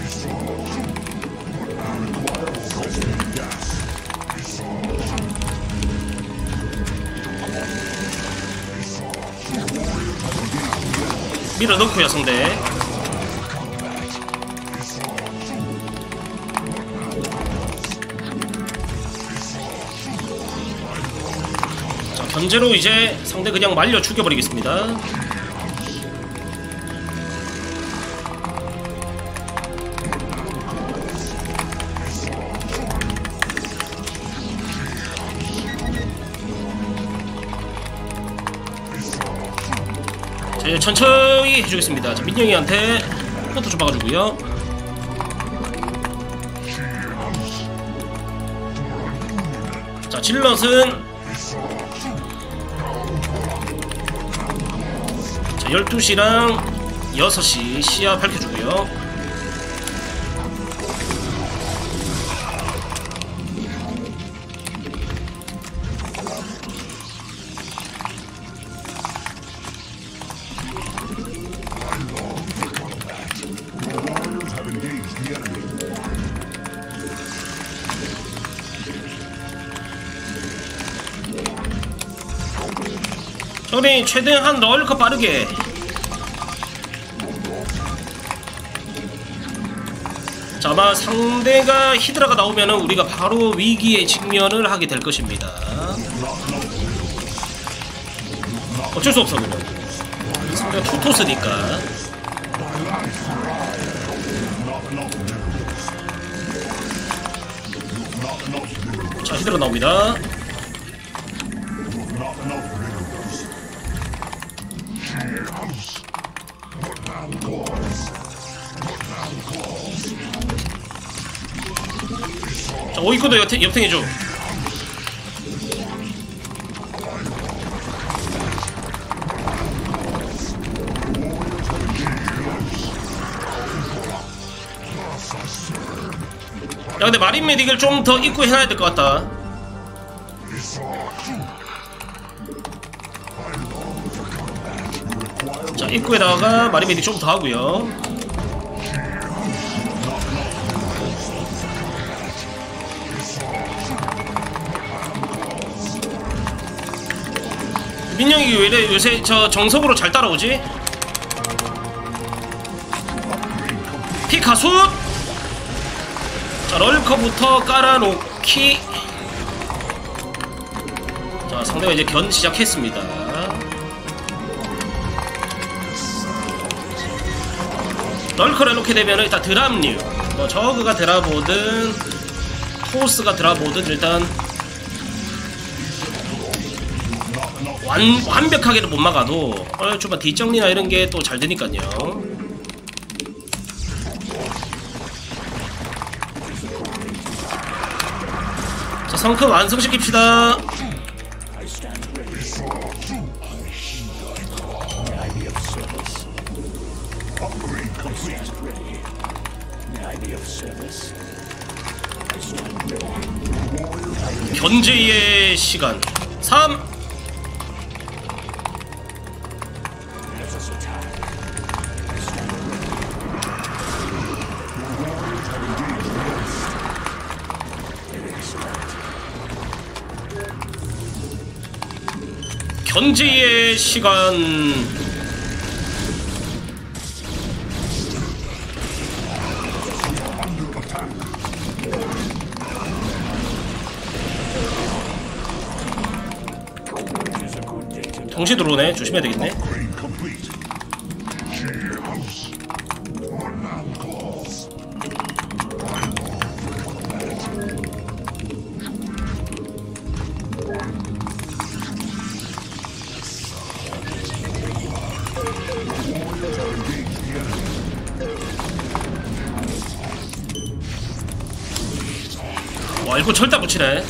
밀어넣고요 상대. 견제로 이제 상대 그냥 말려 죽여버리겠습니다. 자 이제 천천히 해주겠습니다. 자 민영이한테 포토 좀 박아주고요. 자 질럿은 열두 시랑 여섯 시 시야 밝혀주고요. 저리 최대한 럴커 빠르게. 자, 아마 상대가 히드라가 나오면은 우리가 바로 위기에 직면을 하게 될 것입니다. 어쩔 수 없어 그러면. 상대가 투토스니까. 자, 히드라 나옵니다. 자, 오이코도 옆탱, 옆탱해줘. 야, 근데 마린 메딕을 좀 더 입고 해놔야 될 것 같다. 자, 입구에다가 마리메디 좀 더 하고요. 민영이 왜 이래 요새 저 정석으로 잘 따라오지? 피카소! 자, 럴커부터 깔아놓기. 자, 상대가 이제 견 시작했습니다. 럴커를 해놓게 되면 일단 드랍류, 뭐 저그가 드랍오든 토스가 드랍오든 일단 완, 완벽하게는 못 막아도 어, 좀 뒷정리나 이런 게 또 잘 되니까요. 자, 성크 완성시킵시다. 견제의 시간 삼. 견제의 시간 동시에 들어오네. 조심해야 되겠네. 와, 이거 절대 붙이네.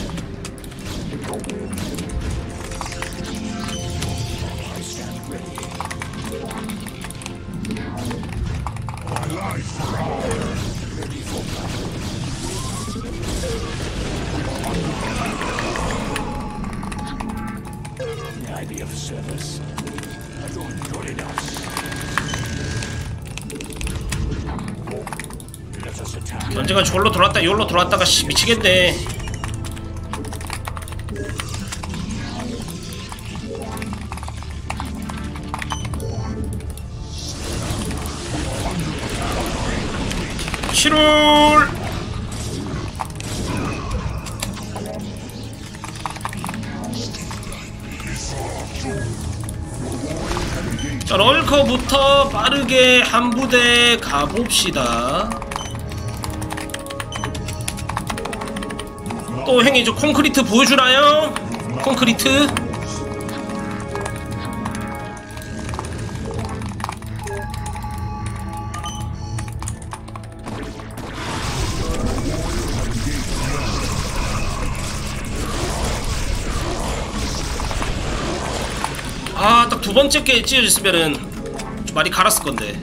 견제가 저걸로 돌았다 이걸로 돌았다가 씨, 미치겠네. 칠월 자, 럴커부터 빠르게 한 부대 가봅시다. 또 형이 저 콘크리트 보여주나요? 콘크리트. 아, 딱 두 번째 게 찢어졌으면은 좀 많이 갈았을 건데.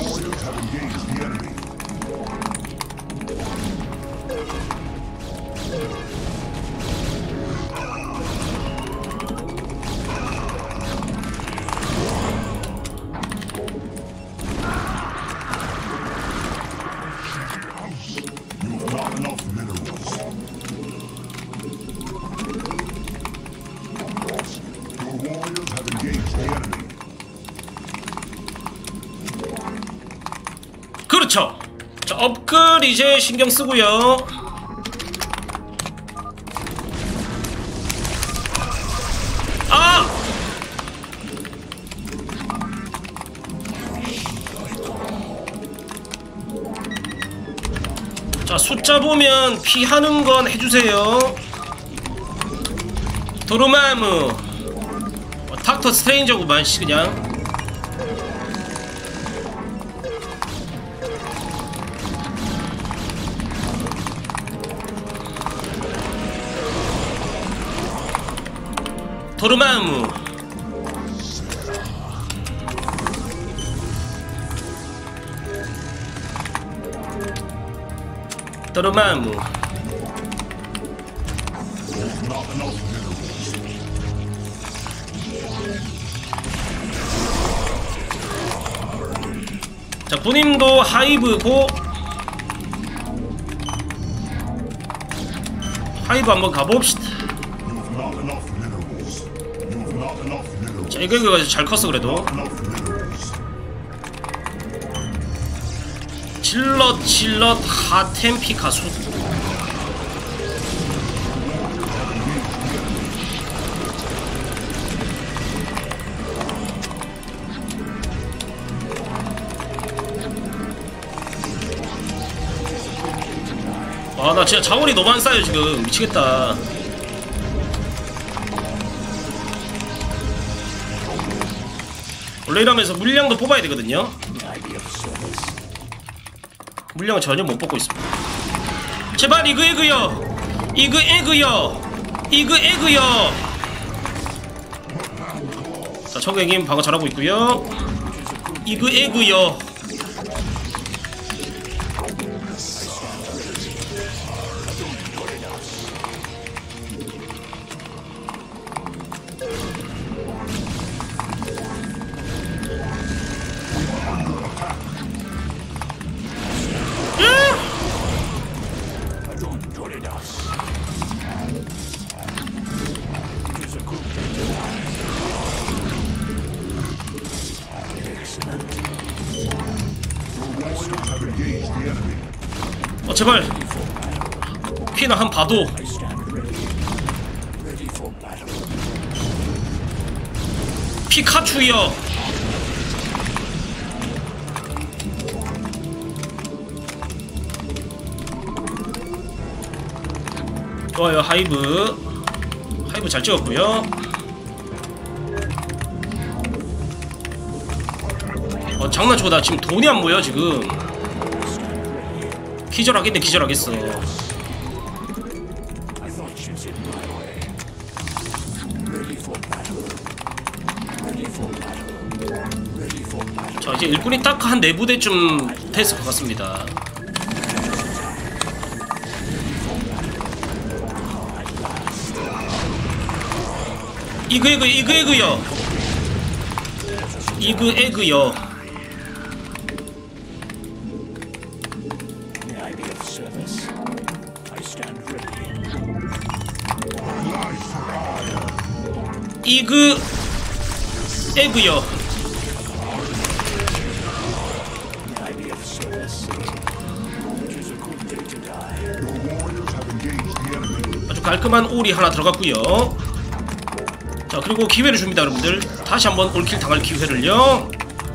그렇죠. 자, 업글 이제 신경 쓰고요. 아! 자, 숫자 보면 피하는 건 해주세요. 도르마무 어, 닥터 스트레인저구만 씨 그냥. 도르마무 도르마무 자, 군님도 하이브고 하이브 한번 가봅시다. Not enough minerals. You've not enough minerals. 자, 이거 이거 잘 컸어 그래도. Enough minerals. 질럿 질럿 하템 피카소. 아, 나 진짜 자원이 너무 안 쌓여 지금. 미치겠다. 원래 이러면서 물량도 뽑아야 되거든요. 물량은 전혀 못 뽑고 있습니다. 제발 이그 에그요, 이그 에그요, 이그 에그요. 자, 청객님 방어 잘하고 있고요. 이그 에그요. 어, 제발 피나 한 봐도. 피카츄요. 좋아요. 하이브 하이브 잘 찍었고요. 어, 장난치고 나 지금 돈이 안 모여 지금. 기절하겠네. 기절하겠어. 자, 이제 일꾼이 딱 한 네 부대쯤 됐을 것 같습니다. 이그 에그 이그 에그요. 이그 에그요. 이그 에그요. 아주 깔끔한 올이 하나 들어갔고요. 자, 그리고 기회를 줍니다 여러분들. 다시 한번 올킬 당할 기회를요.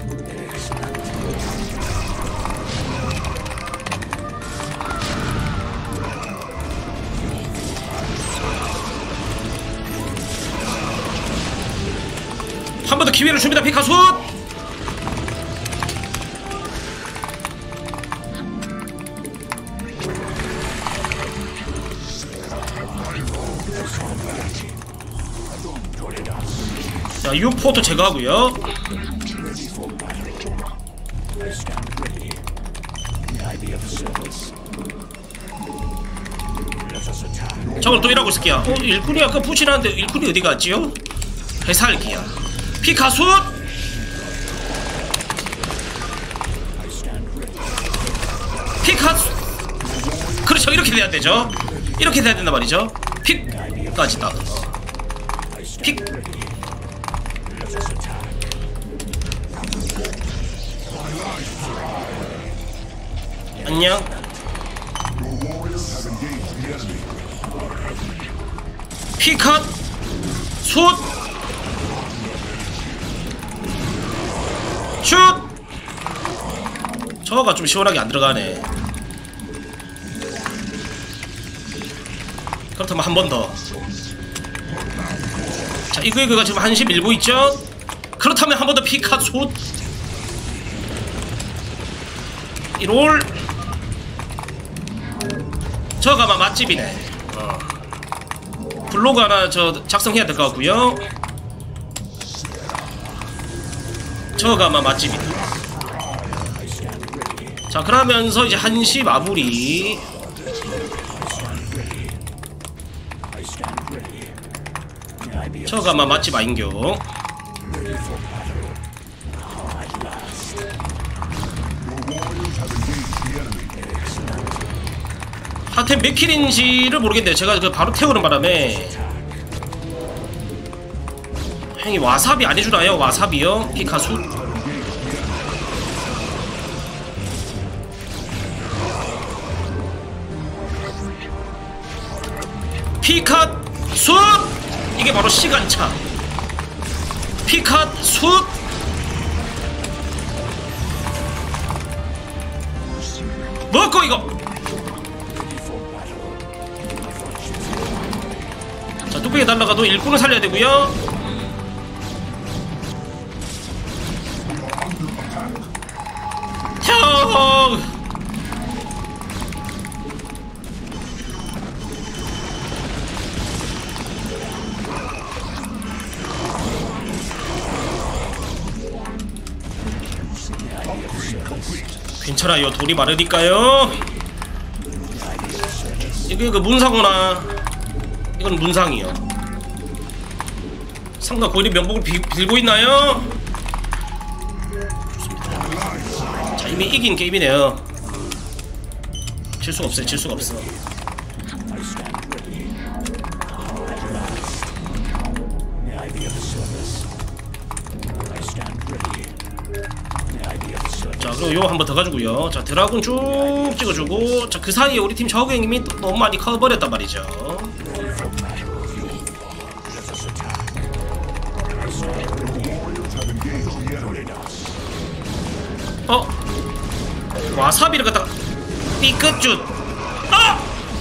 한 번 더 기회를 줍니다 피카소. 자, 유포도 제거하고요. 저걸 또 일하고 있을게요. 어, 일꾼이 아까 부실한데 일꾼이 어디 갔지요? 해살기야. 피카소! 피카소! 그렇죠. 이렇게 돼야 되죠. 이렇게 돼야 된단 말이죠. 픽까지 딱. 픽. 안녕. 피컷 슛 슛. 저거가 좀 시원하게 안 들어가네. 그렇다면 한 번 더. 자, 이거 이거가 지금 한시 밀고 있죠. 그렇다면 한 번 더 피컷 슛. 일월. 저거가 아마 맛집이네. 어. 블로그 하나 저 작성해야 될 것 같고요. 저거가 아마 맛집이다. 자, 그러면서 이제 한시 마무리. 저거가 아마 맛집 아인겨. 하여튼 몇 킬인지를 모르겠는데 제가 그 바로 태우는 바람에 형이 와사비 안 해주나요? 와사비요? 피카수? 피카수! 이게 바로 시간차. 피카수! 먹고 이거! 자, 뚝배기 날라가도 일꾼을 살려야 되고요. 형! 괜찮아요. 돌이 마르니까요. 이게 그 문상구나. 이건 문상이요. 상가 고인의 명복을 비, 빌고 있나요? 좋습니다. 자, 이미 이긴 게임이네요. 질 수가 없어요. 질 수가 없어. 자, 그리고 요 한 번 더 가지고요. 자, 드라군 쭉 찍어주고. 자, 그 사이에 우리 팀 저그 형님이 또 너무 많이 커버렸단 말이죠. 어? 와사비를 갖다가 삐끗쭌. 아!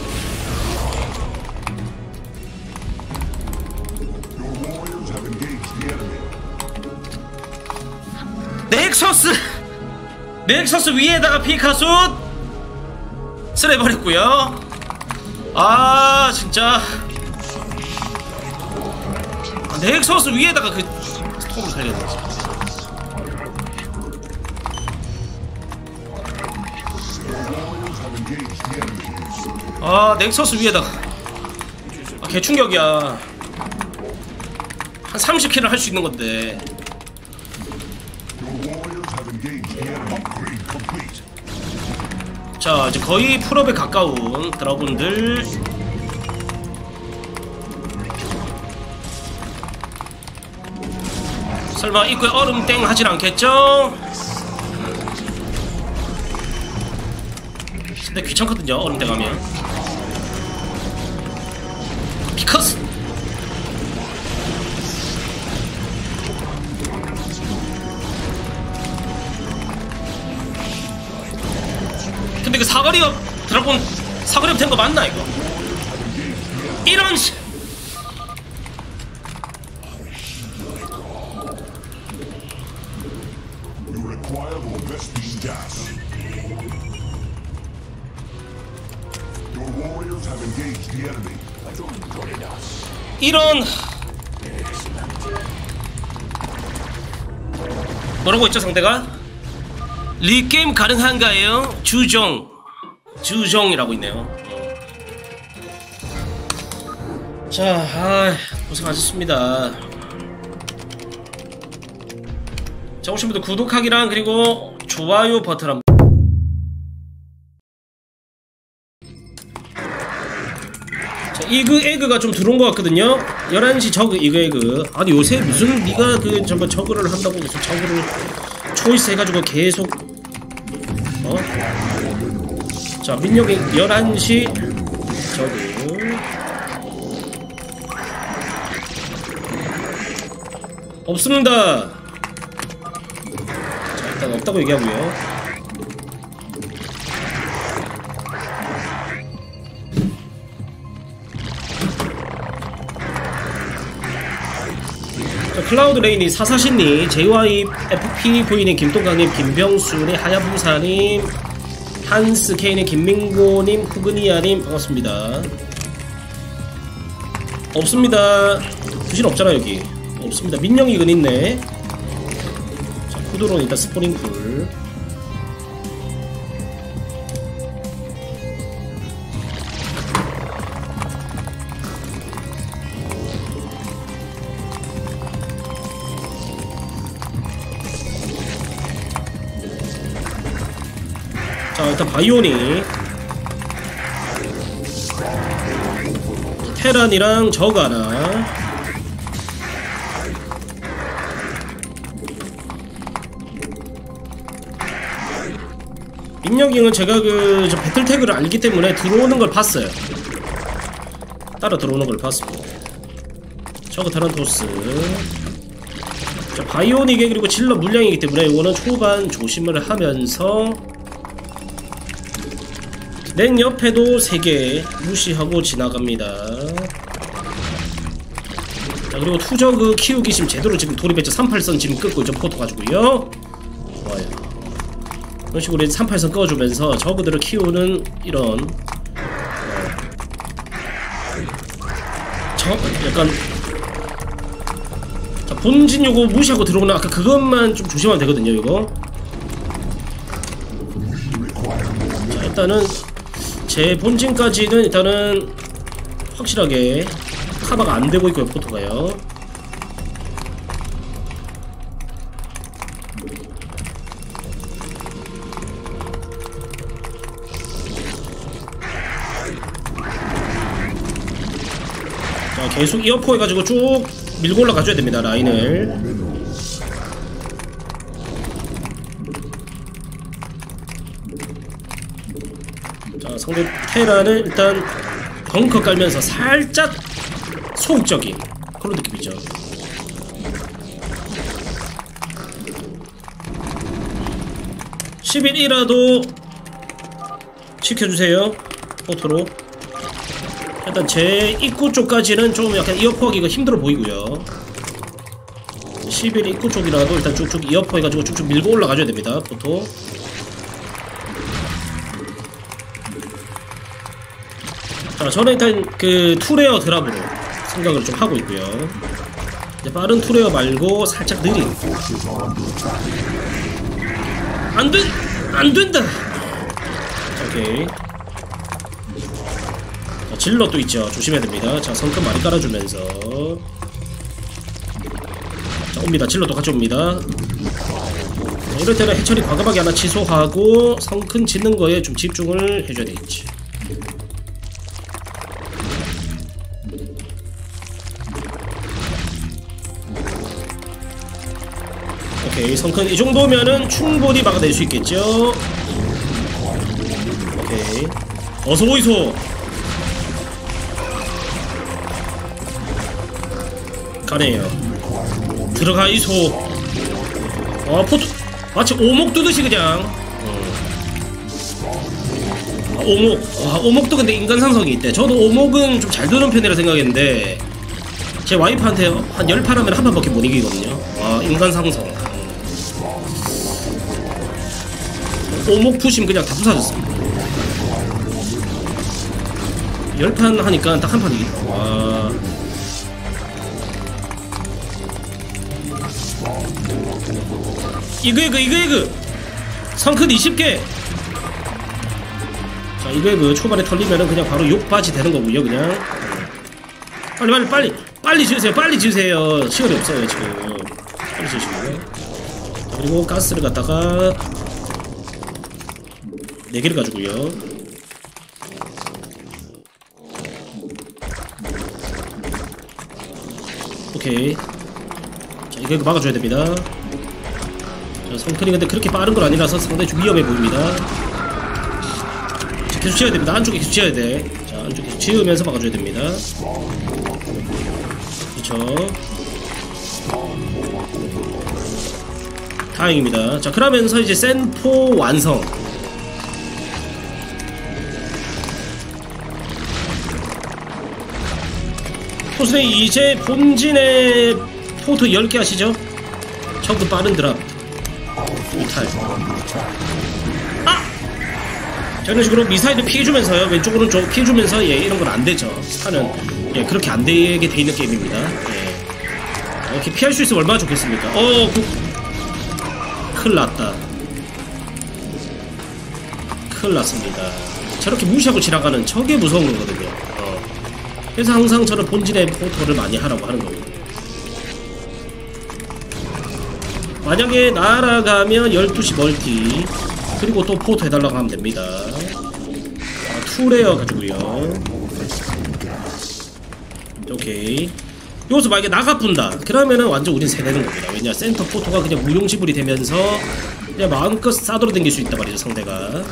넥서스! 넥서스 위에다가 피카수 쓰레버렸고요. 아 진짜 넥서스 위에다가 그 스톰을 살려야지. 아 넥서스 위에다가 아, 개충격이야. 한 삼십 킬을 할 수 있는 건데. 자 이제 거의 풀업에 가까운 드라군들. 설마 입구에 얼음 땡 하진 않겠죠? 근데 귀찮거든요 얼음 땡 하면. 피커스! 근데 그 사거리업 드라곤 사거리업 된 거 맞나 이거? 이런 씨. 이런 뭐라고 했죠 상대가? 리게임 가능한가요? 주정 주정이라고 있네요. 자 아, 고생하셨습니다. 자 오신 분들 구독하기랑 그리고 좋아요 버튼 한번. 자 이그 에그가 좀 들어온 것 같거든요. 열한 시 저그 이그 에그. 아니 요새 무슨 니가 그 전부 저그를 한다고 무슨 저그를 초이스 해가지고 계속 어? 자 민혁이 열한 시 저그 없습니다. 자 일단 없다고 얘기하고요. 클라우드 레인이 사사신님, 제이와이 에프피 부인님, 김동강님, 김병수님, 하야부사님, 한스 K님, 김민고님, 후그니아님 반갑습니다. 없습니다. 부신 없잖아 여기. 없습니다. 민영이 근 있네. 자 쿠드론 일단 스포링풀. 자 일단 바이오닉. 테란이랑 적 하나. 민혁이는 제가 그 저 배틀 태그를 알기 때문에 들어오는 걸 봤어요. 따라 들어오는 걸 봤습니다. 저거 타란토스. 자, 바이오닉에 그리고 질러 물량이기 때문에 이거는 초반 조심을 하면서 맨 옆에도 세 개 무시하고 지나갑니다. 자, 그리고 투저그 키우기 지금 제대로 지금 도립했죠. 삼팔선 지금 끊고 있죠. 포토 가지고요. 좋아요. 이런 식으로 삼팔선 꺼주면서 저그들을 키우는 이런 어, 저 약간 자, 본진 요거 무시하고 들어오는 아까 그것만 좀 조심하면 되거든요. 이거 자, 일단은 제 본진까지는 일단은 확실하게 카바가 안 되고 있고요. 포토가요. 자, 계속 이어포 해가지고 쭉 밀고 올라가줘야 됩니다. 라인을. 자, 상대 테란을 일단 벙커 깔면서 살짝 소극적인 그런 느낌이죠. 십일이라도 지켜주세요. 포토로. 일단 제 입구 쪽까지는 좀 약간 이어포하기가 힘들어 보이고요. 십일 입구 쪽이라도 일단 쭉쭉 이어포 해가지고 쭉쭉 밀고 올라가줘야 됩니다. 포토. 자, 저는 일단 그 투레어 드랍으로 생각을 좀 하고 있고요. 이제 빠른 투레어 말고 살짝 느린. 안 된! 안 된다! 자, 오케이. 자, 질럿도 있죠. 조심해야 됩니다. 자, 성큼 많이 깔아주면서. 자, 옵니다. 질럿도 같이 옵니다. 자, 이럴 때는 해처리 과감하게 하나 취소하고 성큰 짓는 거에 좀 집중을 해줘야 되겠지. 오케이, 성큰 이 정도면은 충분히 막아낼 수 있겠죠. 오케이, 어서 오이소. 가네요. 들어가 이소. 아, 포토 마치 오목 두듯이 그냥. 아, 오목. 아, 오목도 근데 인간 상성이 있대. 저도 오목은 좀 잘 두는 편이라 생각했는데 제 와이프한테 한 열 판 하면 한 판밖에 못 이기거든요. 와, 인간 상성. 오목 푸심 그냥 다 부사졌습니다. 열 판 하니까 딱 한 판 이기더라. 와. 이거 이거 이거 이거 성큰 이십 개. 자, 이거 이거 초반에 털리면은 그냥 바로 욕바지 되는 거고요. 그냥 빨리 빨리 빨리 빨리 지으세요. 빨리 지으세요. 시간이 없어요 지금. 빨리 지으시고요. 그리고 가스를 갖다가 네 개를 가지고요. 오케이. 자, 이거 막아줘야 됩니다. 자, 성큰이 근데 그렇게 빠른 건 아니라서 상당히 좀 위험해 보입니다. 자, 계속 지어야 됩니다. 안쪽에 계속 지어야 돼. 자, 안쪽에 계속 지으면서 막아줘야 됩니다. 그렇죠. 다행입니다. 자, 그러면서 이제 센포 완성. 포스네 이제 본진에 포트 열 개 하시죠. 적도 빠른 드랍 이탈. 아! 자, 이런 식으로 미사일을 피해주면서요. 왼쪽 오른쪽 피해주면서 예, 이런 건 안되죠. 스타는 예, 그렇게 안되게 돼있는 게임입니다. 예. 이렇게 피할 수 있으면 얼마나 좋겠습니까. 어, 그... 큰일났다. 큰일났습니다. 저렇게 무시하고 지나가는 저게 무서운 거거든요. 어. 그래서 항상 저는 본진에 포토를 많이 하라고 하는 겁니다. 만약에 날아가면 열두 시 멀티 그리고 또 포토 해달라고 하면 됩니다. 아, 투레어 가지고요. 오케이. 여기서 만약에 나가푼다 그러면은 완전 우린 세대는 겁니다. 왜냐 센터 포토가 그냥 무용지물이 되면서 그냥 마음껏 싸돌아 댕길 수 있단 말이죠 상대가.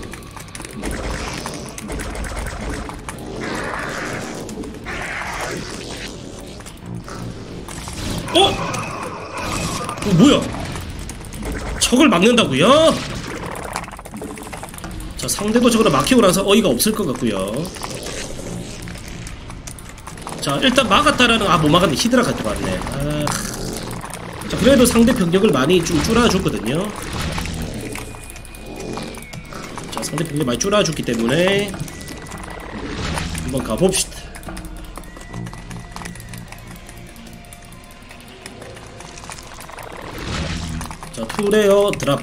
어? 어 뭐야? 적을 막는다고요? 자 상대도 저거를 막히고 나서 어이가 없을 것 같고요. 자 일단 막았다라는 아 못 막았네. 히드라가 들어왔네. 아, 자 그래도 상대 병력을 많이 좀 줄여줬거든요. 자 상대 병력 많이 줄여줬기 때문에 한번 가봅시다. 자 투레어 드랍.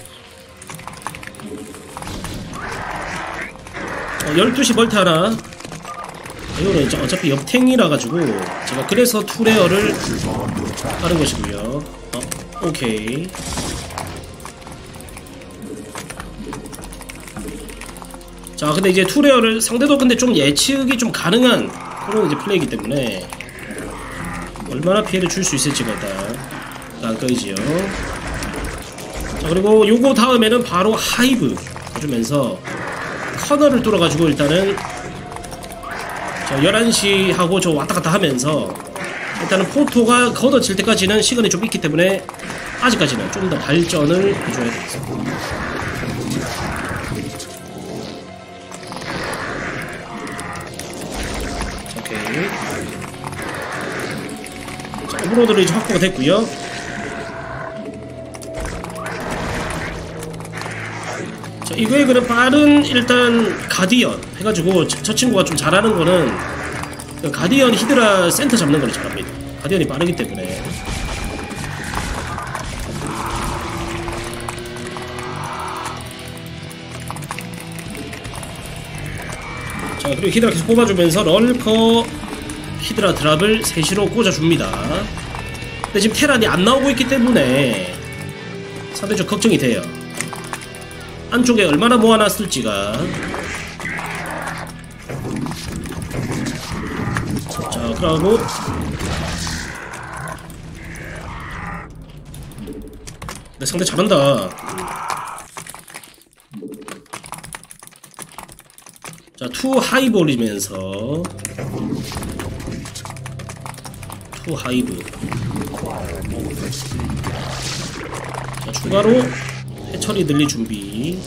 자, 열두 시 멀티 하나. 이거는 이제 어차피 옆탱이라 가지고 제가 그래서 투레어를 하는 것이고요. 어, 오케이. 자 근데 이제 투레어를 상대도 근데 좀 예측이 좀 가능한 그런 이제 플레이이기 때문에 얼마나 피해를 줄 수 있을지가 다 관건이지요. 자 그리고 요거 다음에는 바로 하이브 해주면서 커널을 뚫어가지고 일단은 자 열한 시 하고 저 왔다갔다 하면서 일단은 포토가 걷어질 때까지는 시간이 좀 있기 때문에 아직까지는 좀 더 발전을 해줘야 되겠습니다. 오케이. 자 오브로드를 이제 확보가 됐고요. 자 이거에 그런 빠른 일단 가디언 해가지고 저, 저 친구가 좀 잘하는 거는 가디언 히드라 센터 잡는 걸 잘합니다. 가디언이 빠르기 때문에. 자 그리고 히드라 계속 뽑아주면서 럴커 히드라 드랍을 셋시로 꽂아줍니다. 근데 지금 테란이 안 나오고 있기 때문에 상당히 좀 걱정이 돼요. 안쪽에 얼마나 모아놨을지가. 자 그러고 내 상대 잘한다. 자 투 하이브 올리면서 투 하이브. 자 추가로 해처리 늘릴 준비.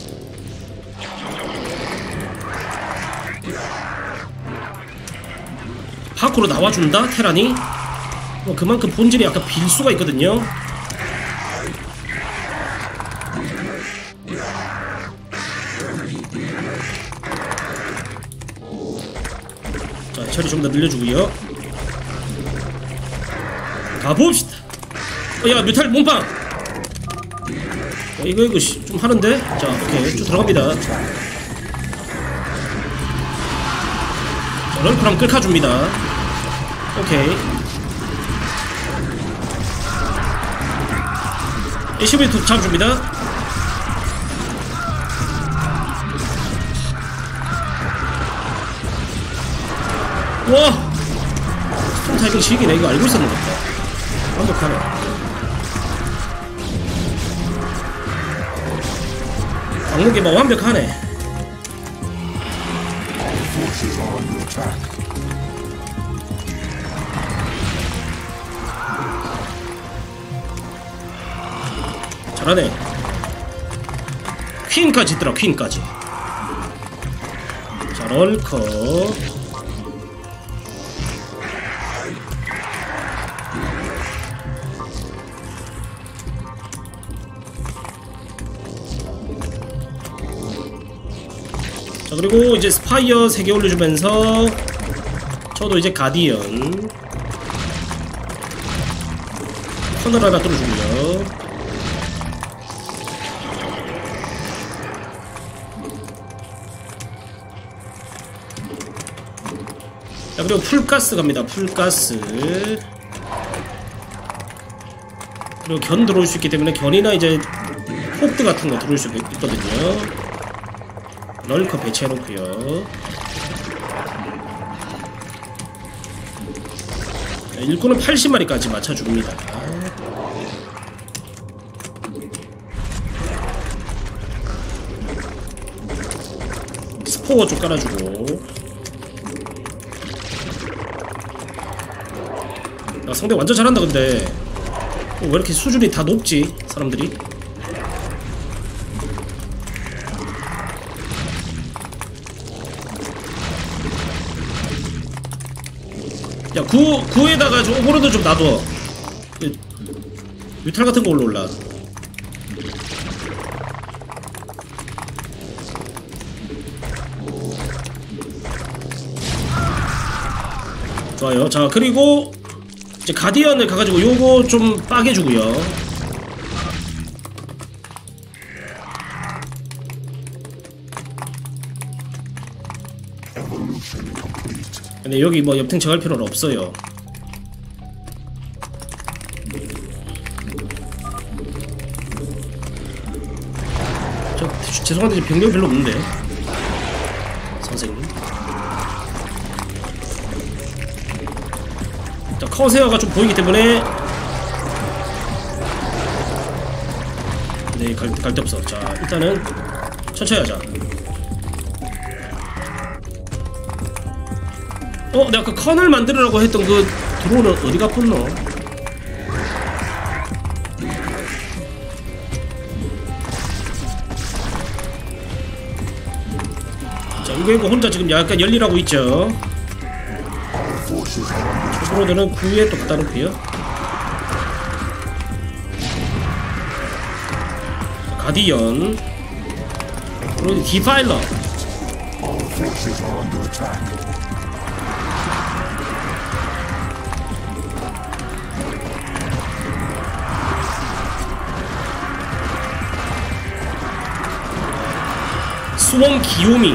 밖으로 나와준다 테란이. 뭐 그만큼 본질이 약간 빌 수가 있거든요. 자 해처리 좀 더 늘려주고요. 가봅시다. 어야 뮤탈 몸빵. 어, 이거 이거 시, 좀 하는데. 자 오케이 쭉 들어갑니다. 자 럴크랑 끌카줍니다. 오케이. 에이씨브이 툭 잡아줍니다. 와! 스톰 타이밍 시기네. 이거 알고 있었는 것 같다. 완벽하네. 막는 막 완벽하네. 잘하네. 퀸까지 있더라. 퀸까지. 자 럴커. 자 그리고 이제 스파이어 세 개 올려주면서 저도 이제 가디언 커널 하나 뚫어주고요. 자 그리고 풀가스 갑니다. 풀가스. 그리고 견 들어올 수 있기 때문에 견이나 이제 폭드 같은 거 들어올 수 있거든요. 럴커 배치해놓고요. 자, 일꾼은 팔십 마리까지 맞춰줍니다. 스포어 좀 깔아주고. 야, 상대 완전 잘한다. 근데 어, 왜 이렇게 수준이 다 높지 사람들이? 야, 구, 구에다가 좀 오버로드 좀 놔둬. 뮤탈 같은 거 올라올라. 좋아요. 자, 그리고 이제 가디언을 가가지고 요거 좀 빠개주고요. 근데 여기 뭐 옆탱 정할 필요는 없어요. 저 죄송한데 병력이 별로 없는데 선생님. 자, 커세어가 좀 보이기 때문에 네, 갈, 갈 데 없어. 자, 일단은 천천히 하자. 어? 내가 그 컨을 만들으라고 했던 그 드론은 어디가 pos노? 자, 이거 이거 혼자 지금 약간 열일하고 있죠? 초보로드는 구에 또 갖다 놓고요. 가디언 그리고 디파일러. 수원 기요미.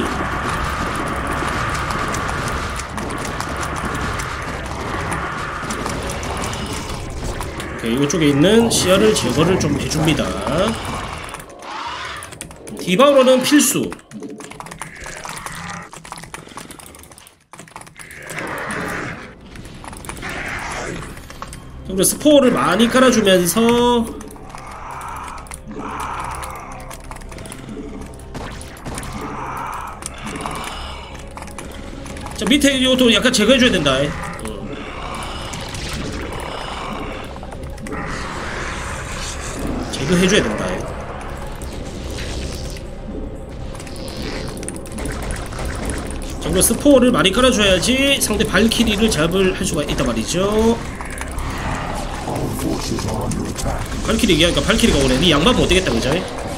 오케이, 이쪽에 있는 시야를 제거를 좀 해줍니다. 디바우러는 필수. 그리고 스포를 많이 깔아주면서 자, 밑에 이것도 약간 제거해줘야 된다. 응. 제거해줘야 된다. 정말 스포를 많이 깔아줘야지 상대 발키리를 잡을 할 수가 있단 말이죠. 발키리 얘기하니까 발키리가 오네. 니 양반 못되겠다 그죠?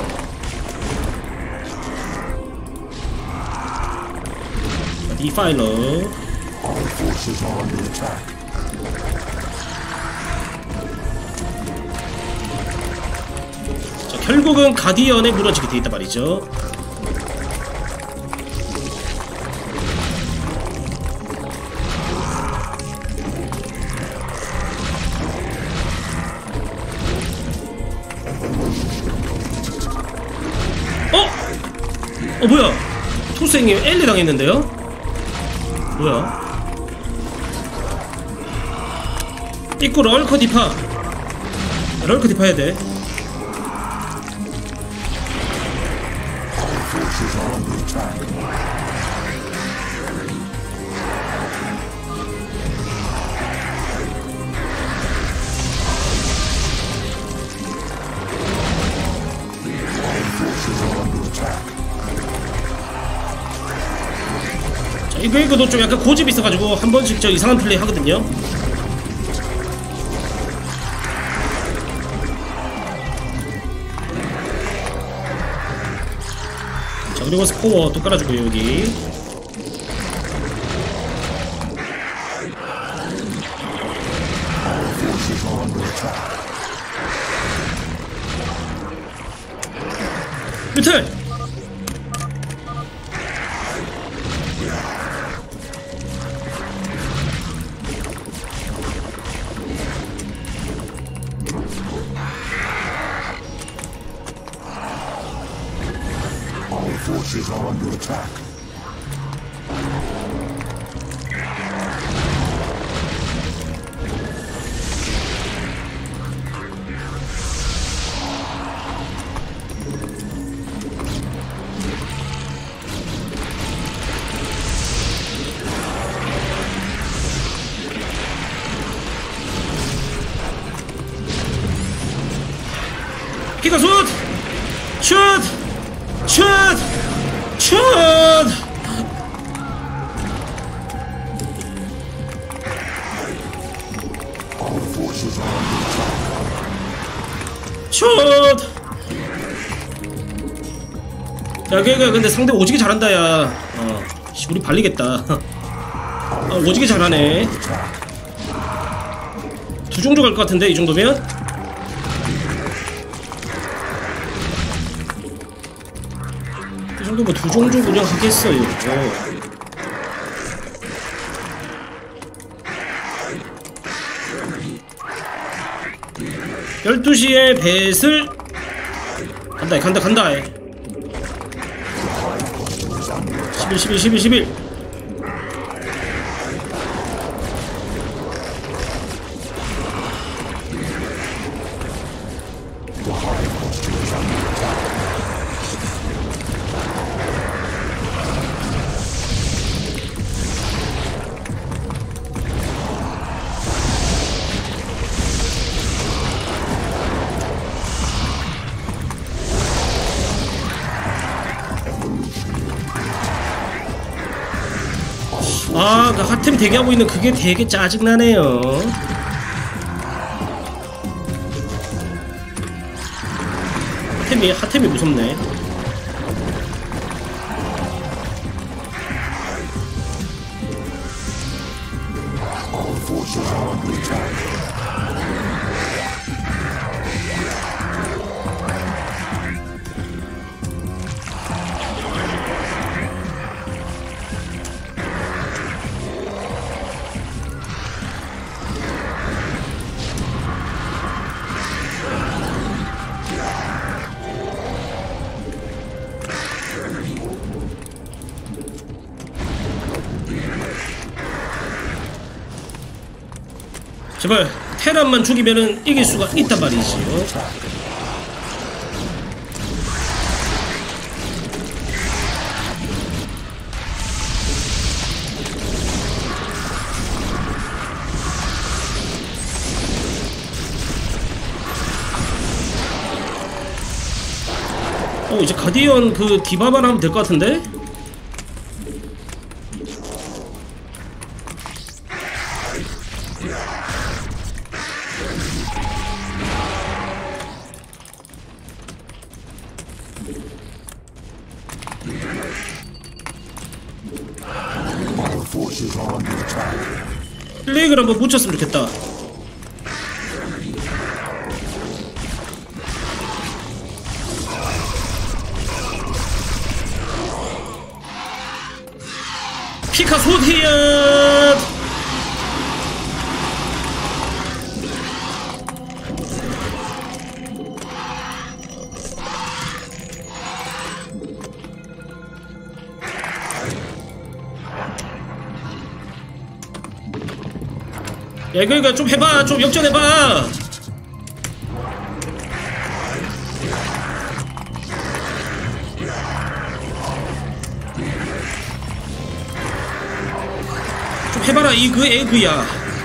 디파일러. 자, 결국은 가디언에 무너지게 돼 있단 말이죠. 어? 어 뭐야? 토스행님 엘리 당했는데요? 뭐야? 입구 럴커 디파. 럴커 디파 해야돼. 자, 이거 이거도 좀 약간 고집이 있어가지고 한 번씩 저 이상한 플레이 하거든요. 자, 그리고 스포어 또 깔아주고 여기. 뮤탈! Forces are under attack. 피카 슛! 슛! 슛! 슛! 슛! 야, 그니까 근데 상대 오지게 잘한다, 야. 어, 씨, 우리 발리겠다. 아, 오지게 잘하네. 두 종족 갈 것 같은데, 이 정도면? 이 정도면 두 종족 운영하겠어요. 어. 열두 시에 뱃을 간다 간다 간다 십일 십일 십일 십일 아, 그 핫템 대기하고 있는 그게 되게 짜증나네요. 핫템이, 핫템이 무섭네. 제발 테란만 죽이면은 이길 수가 있단 말이지요. 어, 이제 가디언 그 디바만 하면 될 것 같은데? 플레이그를 한번 묻혔으면 좋겠다. 피카 소티엇! 야, 그러니까 좀 해봐, 좀 역전해봐. 좀 해봐라, 이 그 에그야.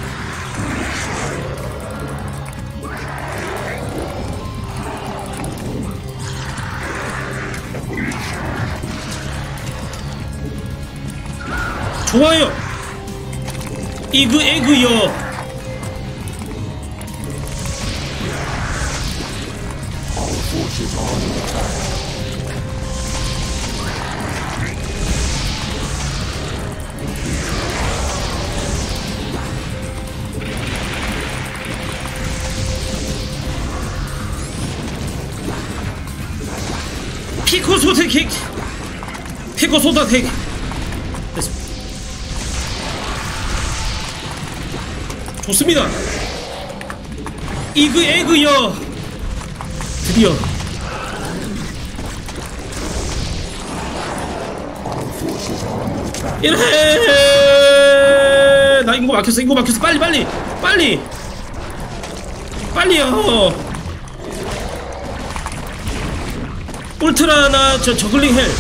좋아요. 이 그 에그요. 피코 소다킥! 피코 소다킥! 됐어. 좋습니다! 이그 에그요! 드디어 이래! 나 인구 막혔어, 인구 막혔어. 빨리 빨리 빨리 빨리요. 울트라나 저 저글링 헬.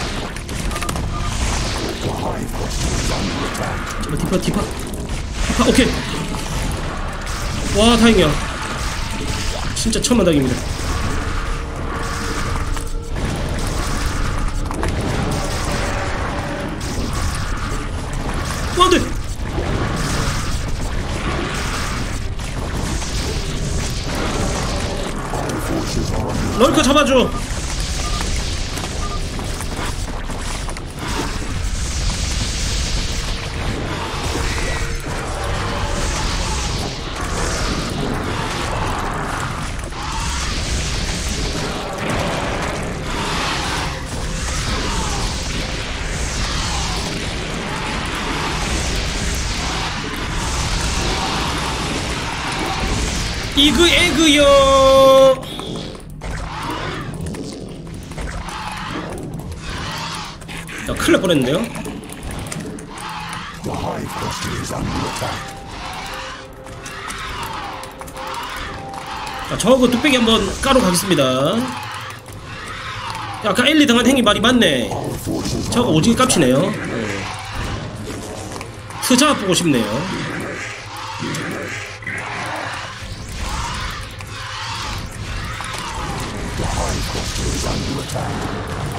잠깐 디파 디파 디파 오케이. 와 다행이야. 진짜 천만다행입니다. 안돼. 럴커 잡아줘. 이그 에그요. 야, 큰일 날 뻔했는데요. The Hive Cluster is under attack. 자, 저거 뚝배기 한번 까러 가겠습니다. 야, 아까 엘리 당한 행위 말이 맞네. 저거 오지게 깝치네요. 네. 스자 보고 싶네요. The Hive Cluster is under attack.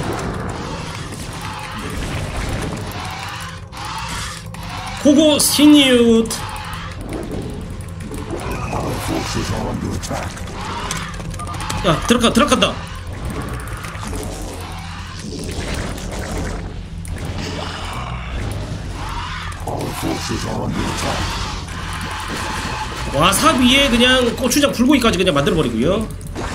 고고 시니웃. Our forces are under attack. 야, 들어가 들어간다. Our forces are under attack. 와사비에 그냥 고추장 불고기까지 그냥 만들어 버리고요.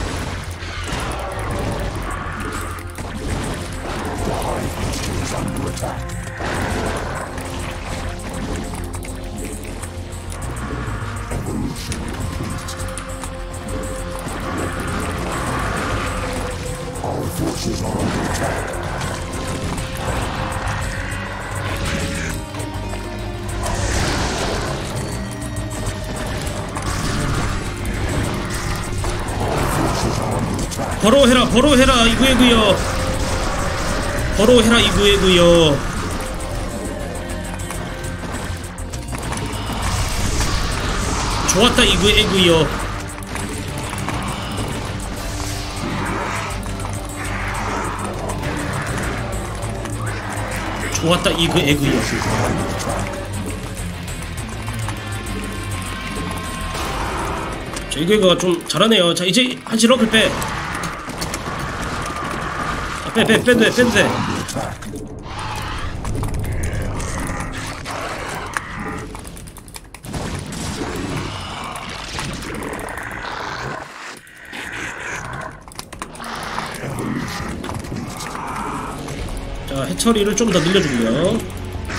The Hive Cluster is under attack. Evolution complete. Our forces are under attack. 버로 해라 버로 해라 이구에구요. 버로 해라 이구에구요. 좋았다 이구에구요. 좋았다 이구에구요. 자, 이구에구가 좀 잘하네요. 자, 이제 한시 러클 빼. 빼, 빼, 빼도 돼, 빼도 돼. 자, 해처리를 좀 더 늘려주고요.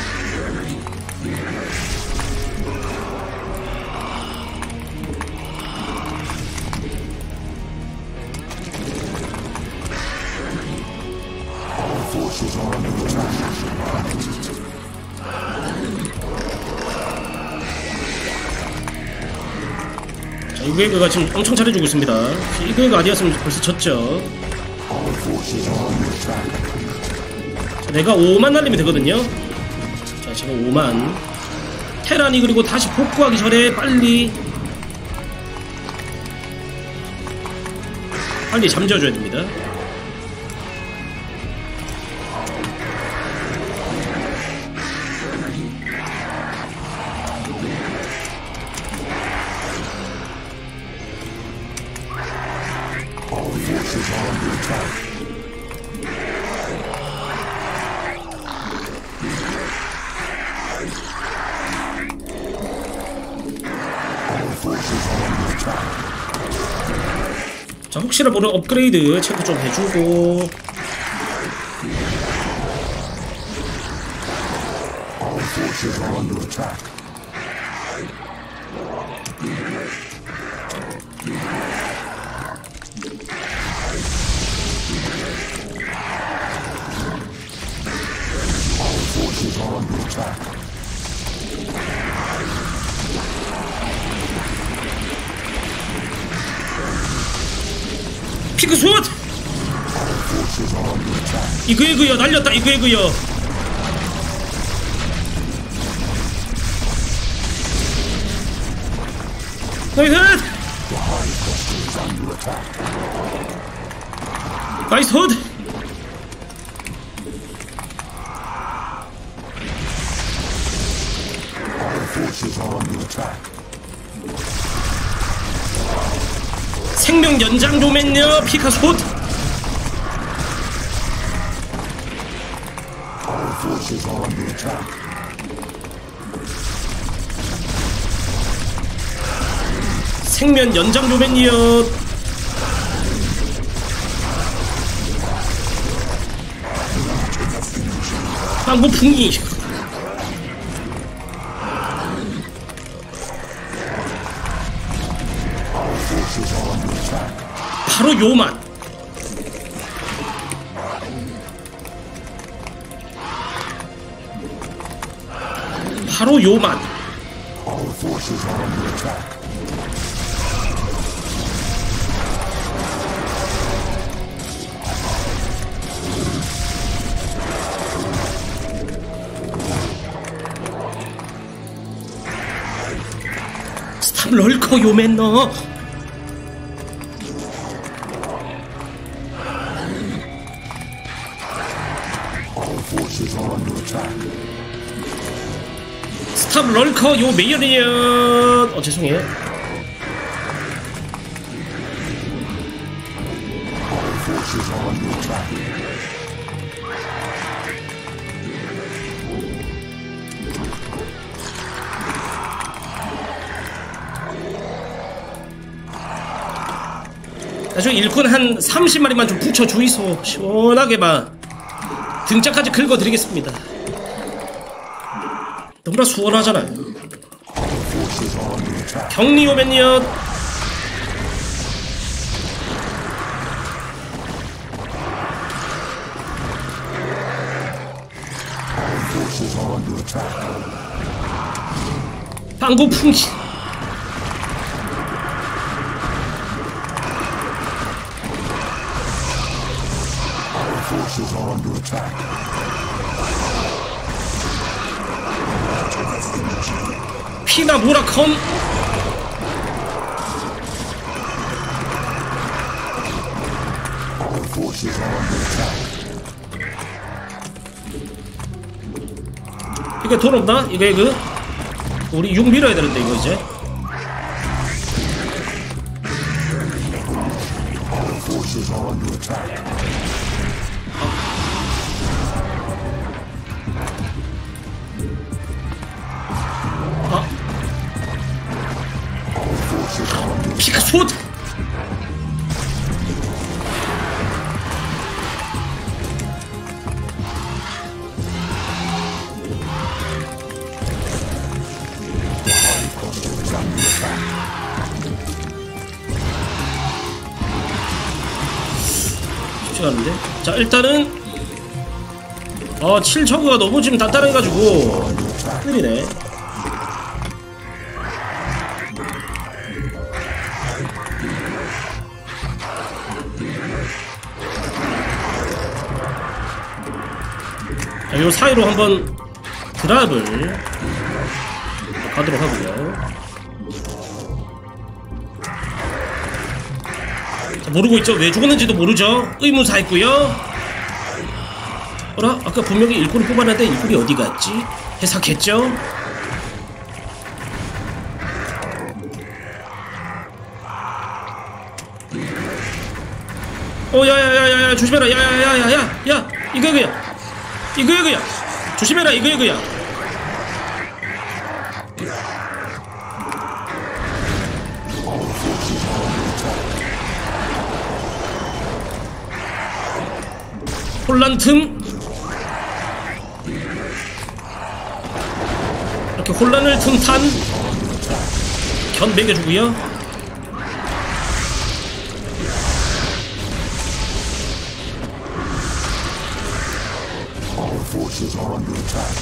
자, 이그에그가 지금 엄청 잘해주고 있습니다. 이그에그 아니었으면 벌써 졌죠. 자, 내가 오만 날리면 되거든요. 자, 지금 오만. 테란이 그리고 다시 복구하기 전에 빨리 빨리 잠재워줘야 됩니다. 자, 혹시나 모르는 업그레이드 체크 좀 해주고. Our forces are under attack. Our forces are under attack. 피크스왑! 이그에그요 날렸다 이그에그요. 나이스! 나이스 헛! forces are under attack. 생명 연장 좀했냐 피카소. Our forces are under attack. 생명 연장 좀했냐. 빵구 풍기. 바로 요만. 바로 요만. Our forces are under attack. 스탑 럴커 요맨 너. Forces are under attack. 스탑 럴커 요 메이어리언. 어 죄송해요. Our forces are under attack. 나중에 일꾼 한 삼십 마리만 좀 붙여주이소. 시원하게만 등짝까지 긁어드리겠습니다. 너무나 수월하잖아요. 격리 오면요. 빵구 풍기. Forces are under attack. 피나 모라컴. Our forces are under attack. 이거 돈 없나? 이거 이거 우리 육 밀어야 되는데 이거 이제. Our forces are under attack. 피카소. 쉽지가 않은데. 자 일단은 어 칠 저그가 너무 지금 단단해가지고 큰일이네. 자, 요 사이로 한번 드랍을 가도록 하고요. 자, 모르고 있죠? 왜 죽었는지도 모르죠? 의문사 있고요. 어라? 아까 분명히 일꾼을 뽑았는데 일꾼이 어디 갔지? 해석했죠? 어 야야야야야 조심해라. 야야야야야 야 이거 이거야. 이거 이거야. 조심해라. 이거 이거야. 혼란 틈. 이렇게 혼란을 틈탄 견 매겨주고요. Forces are under attack.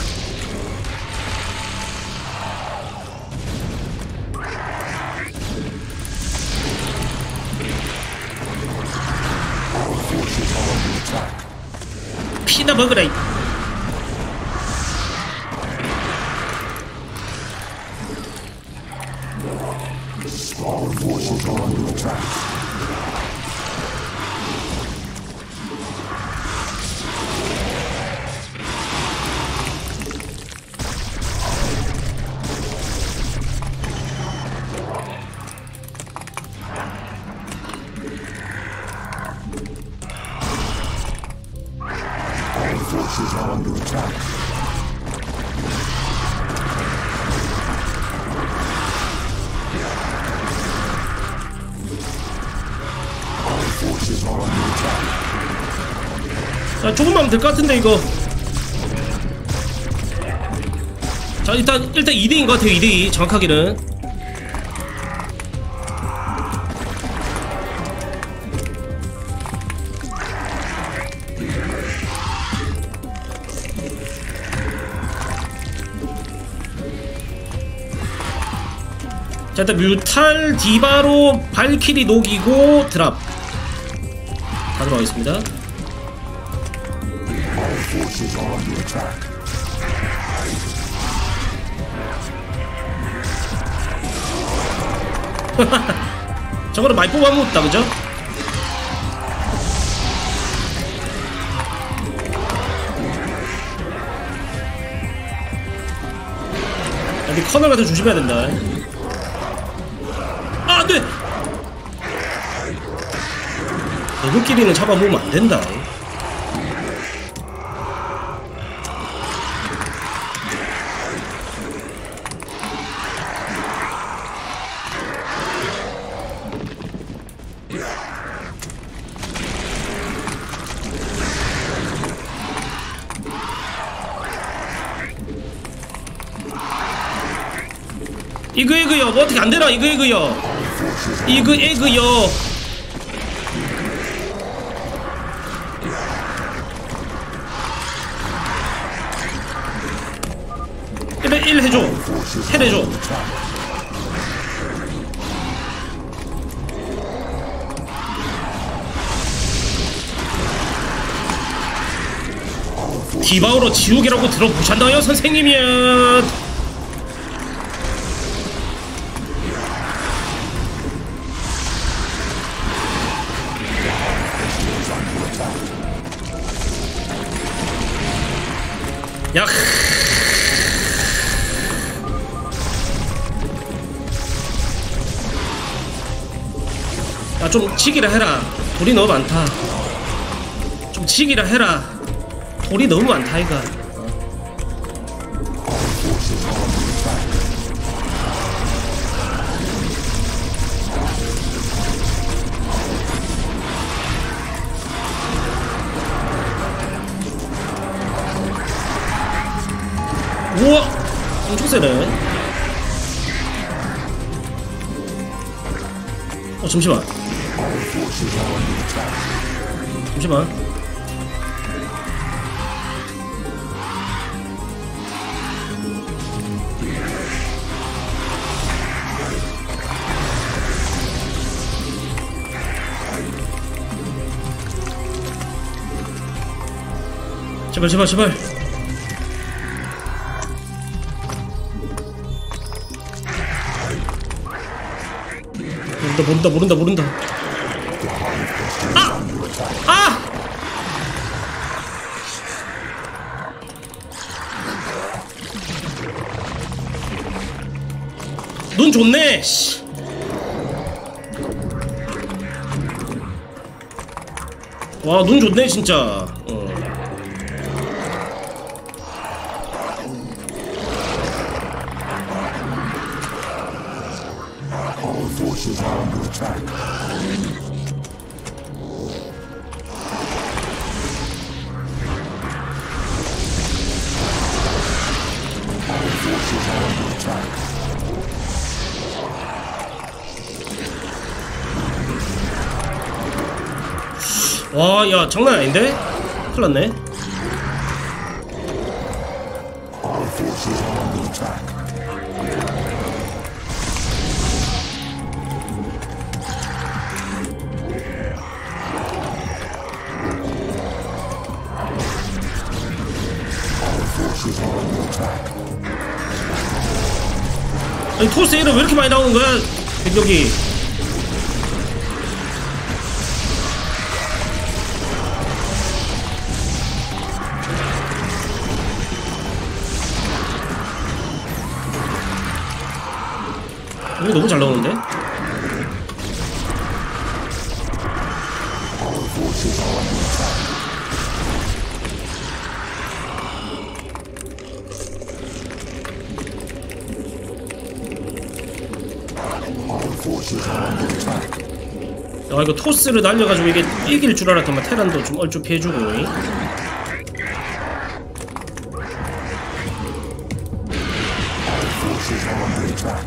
Our forces are under attack. 피나 먹으라. Our forces are under attack. 자, 조금만 하면 될 것 같은데 이거. 자, 일단 일단 이 대인 것 같아요. 이 대이 정확하게는. 자, 일단 뮤탈 디바로 발키리 녹이고 드랍 가도록 하겠습니다. 저거를 많이 뽑아먹었다 그죠? 여기 커널 같은 거 조심해야 된다. 아, 안돼! 너희끼리는 잡아먹으면 안 된다. 이거 이거요. 뭐 어떻게 안 되나? 이거 이거요. 이거 이거요. 일, 일 해줘. 헬 해줘. 디바우로 지우개라고 들어보셨나요, 선생님이야? 야, 야, 좀 치기라 해라. 돌이 너무 많다. 좀 치기라 해라. 돌이 너무 많다 이거. 우와! 엄청 세네. 어, 잠시만. 잠시만. 제발, 제발, 제발. 모른다 모른다 모른다. 아! 아! 눈 좋네. 씨. 와, 눈 좋네 진짜. 어. Forces are under attack. Our forces are under attack. 와, 야, 장난 아닌데? 큰일 났네. Our forces are under attack. 아니, 토스 A를 왜 이렇게 많이 나오는 거야? 병력이. 이거 너무 잘 나오는데? 야, 이거 토스를 날려가지고 이게 이길 줄 알았더만 테란도 좀 얼추 피해주고. forces are under attack.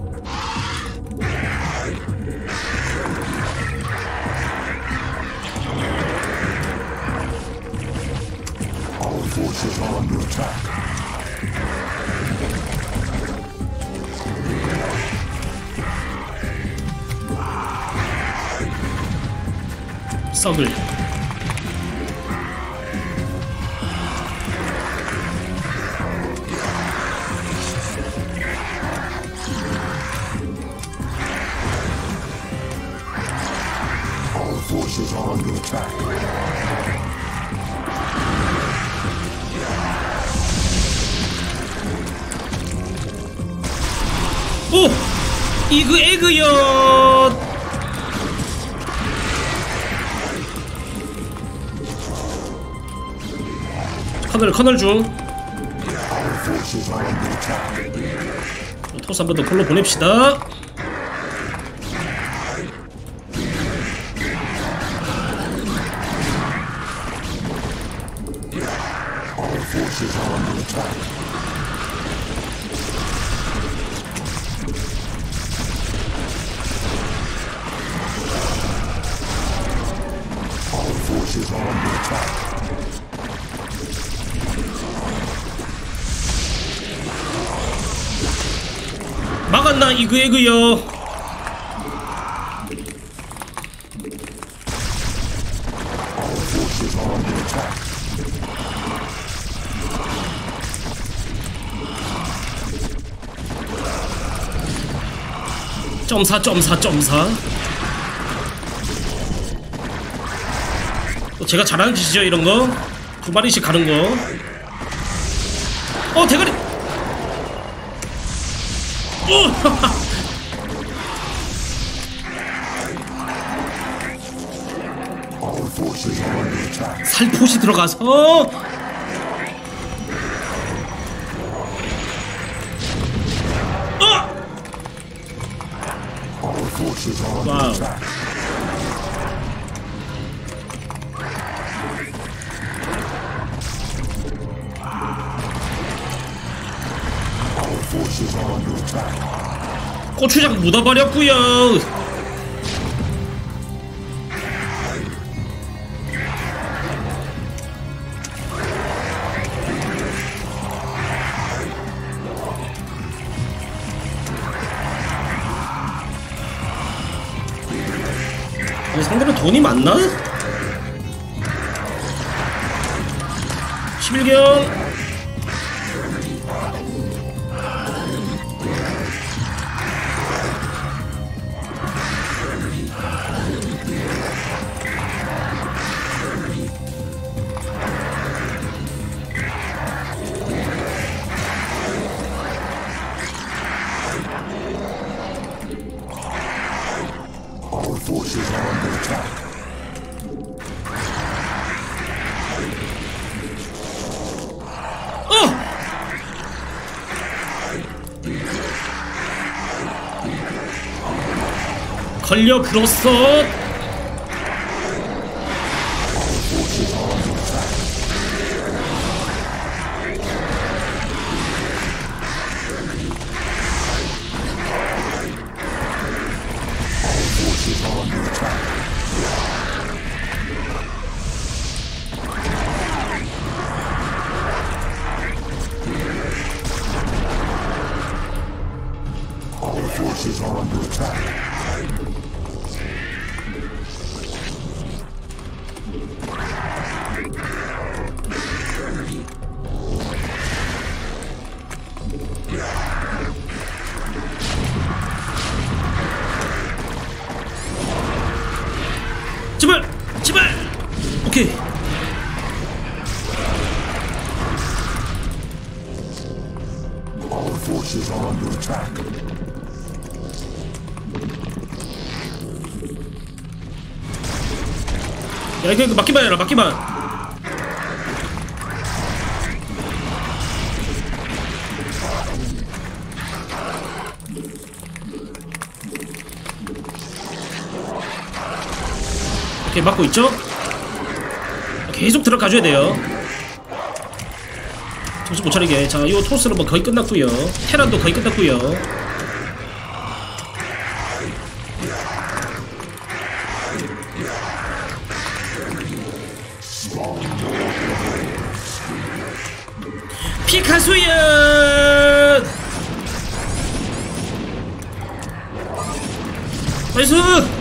Our forces are under attack. 썩을. Our forces are under attack. 오! 이그 에그요! 커널 커널 중. Our forces are under attack. 토스 한 번 더 콜로 보냅시다. Our forces are under attack. Our forces are under attack. 막았나 이그 에그요. Our forces are under attack. 점사 점사 점사. 또 제가 잘하는 짓이죠 이런거. 두 마리씩 가는거. 어 대가리. 오! Our forces are under attack. 살포시 들어가서. 어! Our forces are under 와우. attack. Our forces are under attack. 고추장 묻어버렸구요. 아니, 상대는 돈이 많나? 십일경. Our forces are under attack. 어! 걸려 불었어. Forces are under attack. Our forces are under attack. Our forces are under attack. 제발! 제발! 오케이. Our forces are under attack. 야 이거, 이거 막기만 해라 막기만. 오케이 막고 있죠? 계속 들어가줘야 돼요. 저 정신 못 차리게. 자, 요 토스는 뭐 거의 끝났고요. 테란도 거의 끝났고요. 피카소야! 나이스!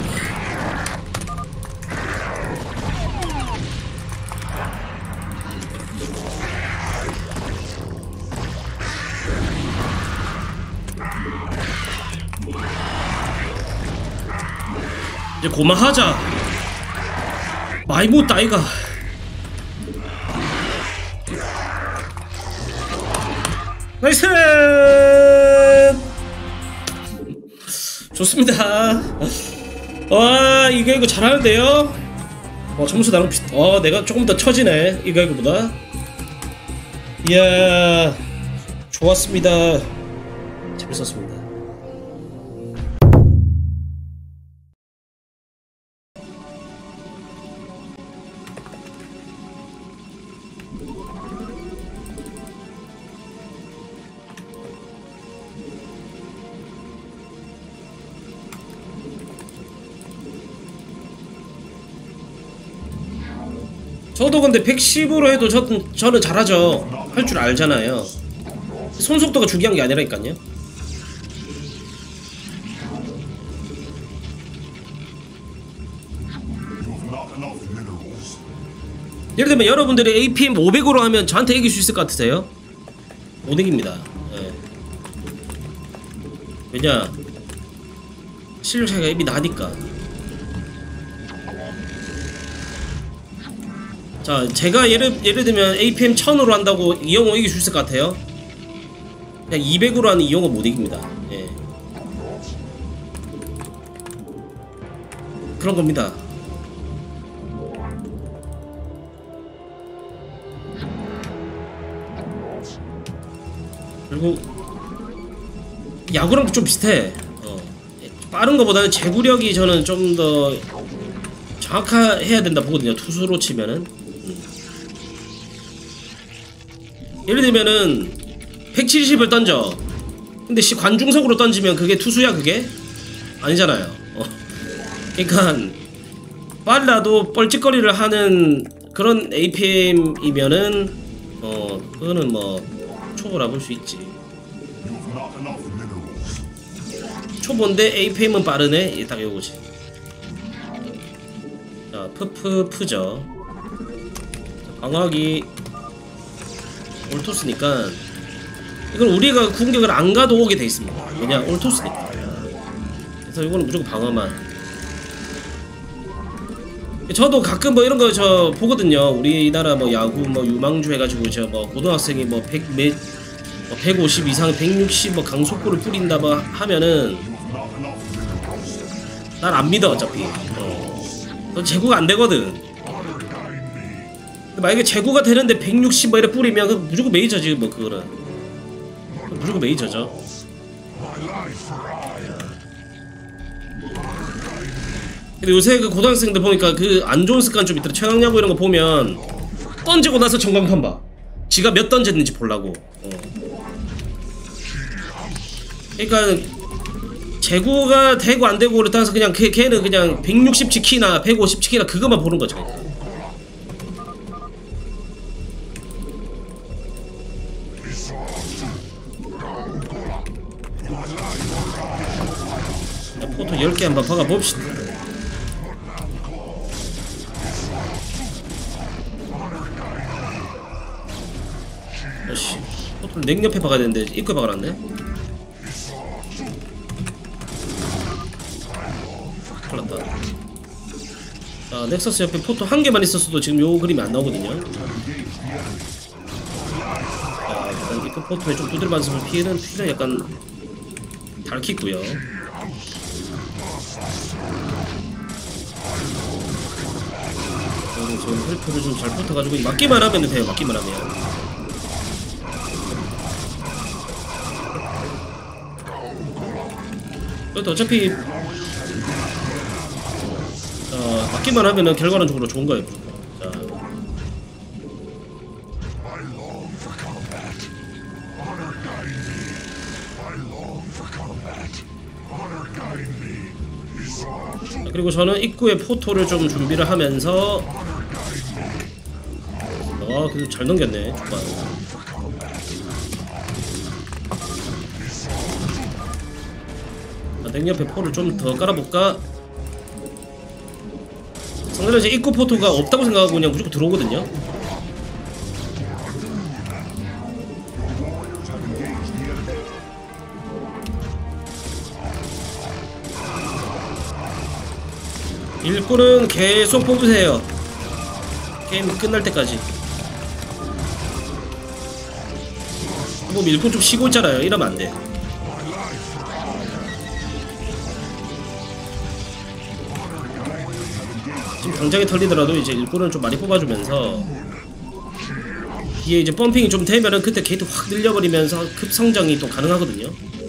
이제 고마하자. 많이 못다 이가. 나이스! 좋습니다. 와, 이거 이거 잘하는데요? 어, 점수 나랑 비슷. 어, 내가 조금 더 처지네. 이거 이거보다. 이야, 좋았습니다. 재밌었습니다. 저도 근데 백십으로 해도 저는, 저는 잘하죠. 할 줄 알잖아요. 손속도가 중요한 게 아니라니까요. 예를 들면 여러분들이 에이피엠 오백으로 하면 저한테 이길 수 있을 것 같으세요? 못 이깁니다. 예. 왜냐, 실력 차이가 이미 나니까. 자, 제가 예를, 예를 들면 에이피엠 천으로 한다고 이영호 이길 수 있을 것 같아요? 그냥 이백으로 하는 이영호 못 이깁니다. 예. 그런 겁니다. 그리고 야구랑 좀 비슷해. 어. 빠른 거보다는 제구력이 저는 좀 더 정확해야 된다 보거든요. 투수로 치면은. 예를 들면은 백칠십을 던져. 근데 시 관중석으로 던지면 그게 투수야 그게? 아니잖아요. 어. 그러니까 빨라도 뻘짓거리를 하는 그런 에이피엠이면은 어 그거는 뭐 초보라 볼 수 있지. 초보인데 에이피엠은 빠르네. 딱 요거지. 자, 푸푸푸죠. 방어하기 올토스니까 이건 우리가 공격을 안 가도 오게 돼 있습니다. 왜냐, 올토스니까. 그래서 이거는 무조건 방어만. 저도 가끔 뭐 이런 거 저 보거든요. 우리나라 뭐 야구 뭐 유망주 해가지고 저 뭐 고등학생이 뭐 백, 몇, 뭐 백오십 이상 백육십 뭐 강속구를 뿌린다 뭐 하면은 난 안 믿어 어차피. 어. 제구가 안 되거든. 근데 만약에 제구가 되는데 백육십 뭐 이래 뿌리면 그 무조건 메이저지 뭐 그거는. 무조건 메이저죠. 근데 요새 그 고등학생들 보니까 그 안 좋은 습관 좀 있더라. 최강야구 이런 거 보면 던지고 나서 전광판 봐. 지가 몇 던졌는지 보려고. 어. 그러니까 제구가 되고 안 되고를 따라서 그냥 걔, 걔는 그냥 백육십 지키나 백오십 지키나 그것만 보는 거죠. 자, 포토 열 개 한번 박아봅시다. 어씨, 포토를 냉 옆에 박아야 되는데 입구에 박아놨네. 큰일났다. 자, 넥서스 옆에 포토 한 개만 있었어도 지금 요 그림이 안 나오거든요. 자, 일단 입구 포토에 좀 두드려 맞으면 피해는 피는 약간 닳겠고요. 저는 지금 헬프를 좀 잘 붙어가지고 맞기만 하면 돼요. 맞기만 하면. 그래도 어차피 어, 맞기만 하면은 결과론적으로 좋은 거예요. 자. guide me. I long for combat. Honor guide me. 자, 그리고 저는 입구에 포토를 좀 준비를 하면서 아 그래도 잘 넘겼네 주방. 자, 냉 옆에 포를 좀 더 깔아볼까? 상대는 이제 입구 포토가 없다고 생각하고 그냥 무조건 들어오거든요. 일꾼은 계속 뽑으세요. 게임 끝날 때까지. 뭐 일꾼 좀 쉬고 있잖아요. 이러면 안 돼. 지금 당장에 털리더라도 이제 일꾼을 좀 많이 뽑아주면서 뒤에 이제 펌핑이 좀 되면은 그때 게이트 확 늘려버리면서 급성장이 또 가능하거든요.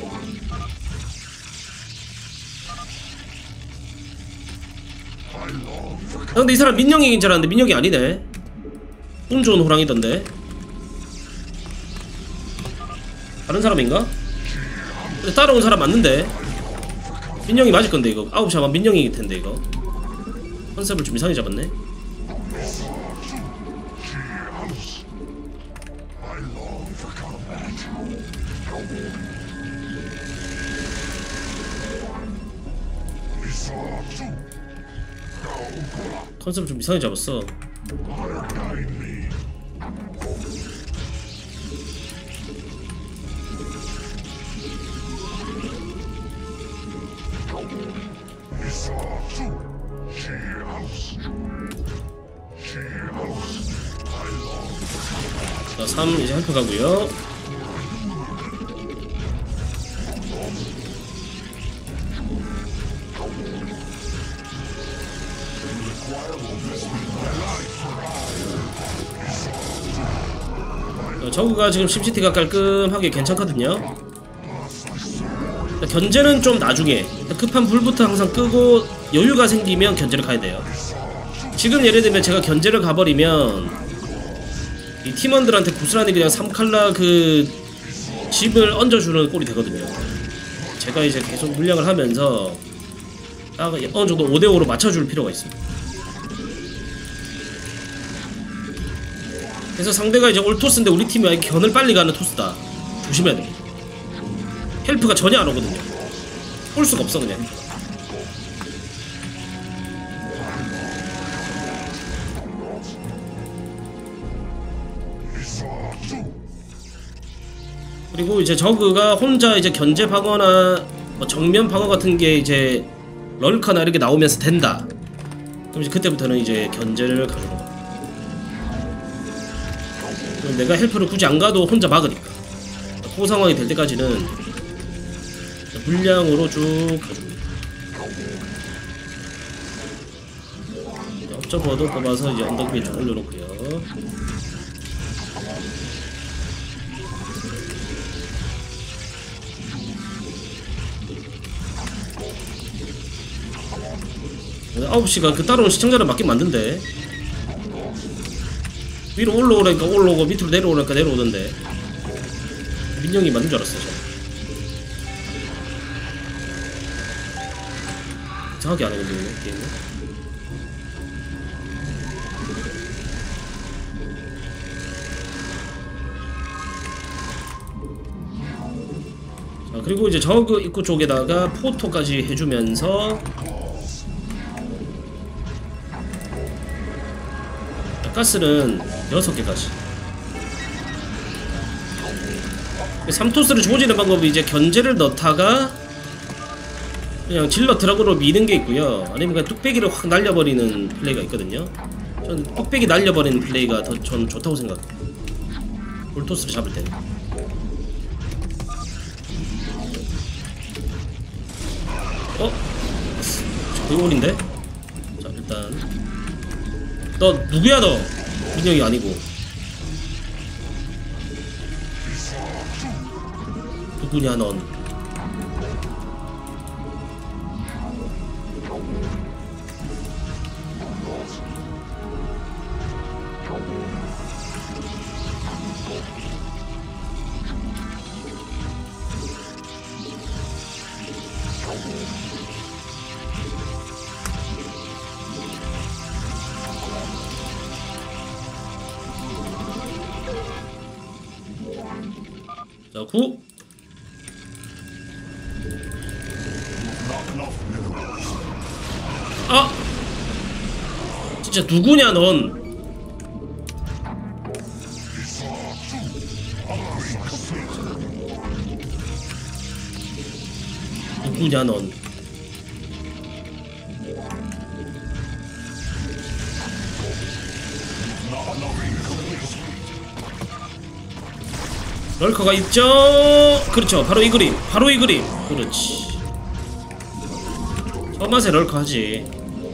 아, 근데 이 사람 민영이긴 줄 알았는데 민영이 아니네. 운 좋은 호랑이던데. 다른 사람인가? 근데 따라온 사람 맞는데. 민영이 맞을 건데 이거. 아홉 시 아마 민영이일 텐데 이거. 컨셉을 좀 이상하게 잡았네. 컨셉을 좀 이상하게 잡았어. 자, 삼 이제 헬프 가고요. 저그가 지금 심시티가 깔끔하게 괜찮거든요. 견제는 좀 나중에 급한 불부터 항상 끄고 여유가 생기면 견제를 가야 돼요. 지금 예를 들면 제가 견제를 가버리면 이 팀원들한테 고스란히 그냥 삼 칼라 그 집을 얹어주는 꼴이 되거든요. 제가 이제 계속 물량을 하면서 딱 어느 정도 오 대 오로 맞춰줄 필요가 있습니다. 그래서 상대가 이제 올 토스인데 우리 팀이 견을 빨리 가는 토스다. 조심해야 돼. 헬프가 전혀 안 오거든요. 올 수가 없어 그냥. 그리고 이제 저그가 혼자 이제 견제 방어나 뭐 정면 방어 같은 게 이제 럴커나 이렇게 나오면서 된다. 그럼 이제 그때부터는 이제 견제를 가져오는 거야. 내가 헬프를 굳이 안 가도 혼자 막으니까. 그 상황이 될 때까지는 물량으로 쭉 가줍니다. 업저버도 뽑아서 이제 언덕 위에 좀 올려놓고요. 아홉 시가 그 따라온 시청자를 맞긴 맞는데 위로 올라오라니까 올라오고 밑으로 내려오라니까 내려오던데 민영이 맞는 줄 알았어. 저 이상하게 안해 근데 오늘 게임은. 자 그리고 이제 저그 입구 쪽에다가 포토까지 해주면서 가스는 여섯 개까지. 삼 토스를 주어지는 방법이 이제 견제를 넣다가 그냥 질러 드라그로 미는 게 있고요. 아니면 그냥 뚝배기를 확 날려버리는 플레이가 있거든요. 전 뚝배기 날려버리는 플레이가 더 전 좋다고 생각해요. 볼토스를 잡을 때는. 어? 저기올인데? 자 일단 너 누구야 너? 민영이 아니고 누구냐 넌? 자, 구. 아! 진짜 누구냐 넌? 누구냐 넌? 럴커가 있죠? 그렇죠. 바로 이 그림. 바로 이 그림. 그렇지. 첫 맛에 럴커 하지.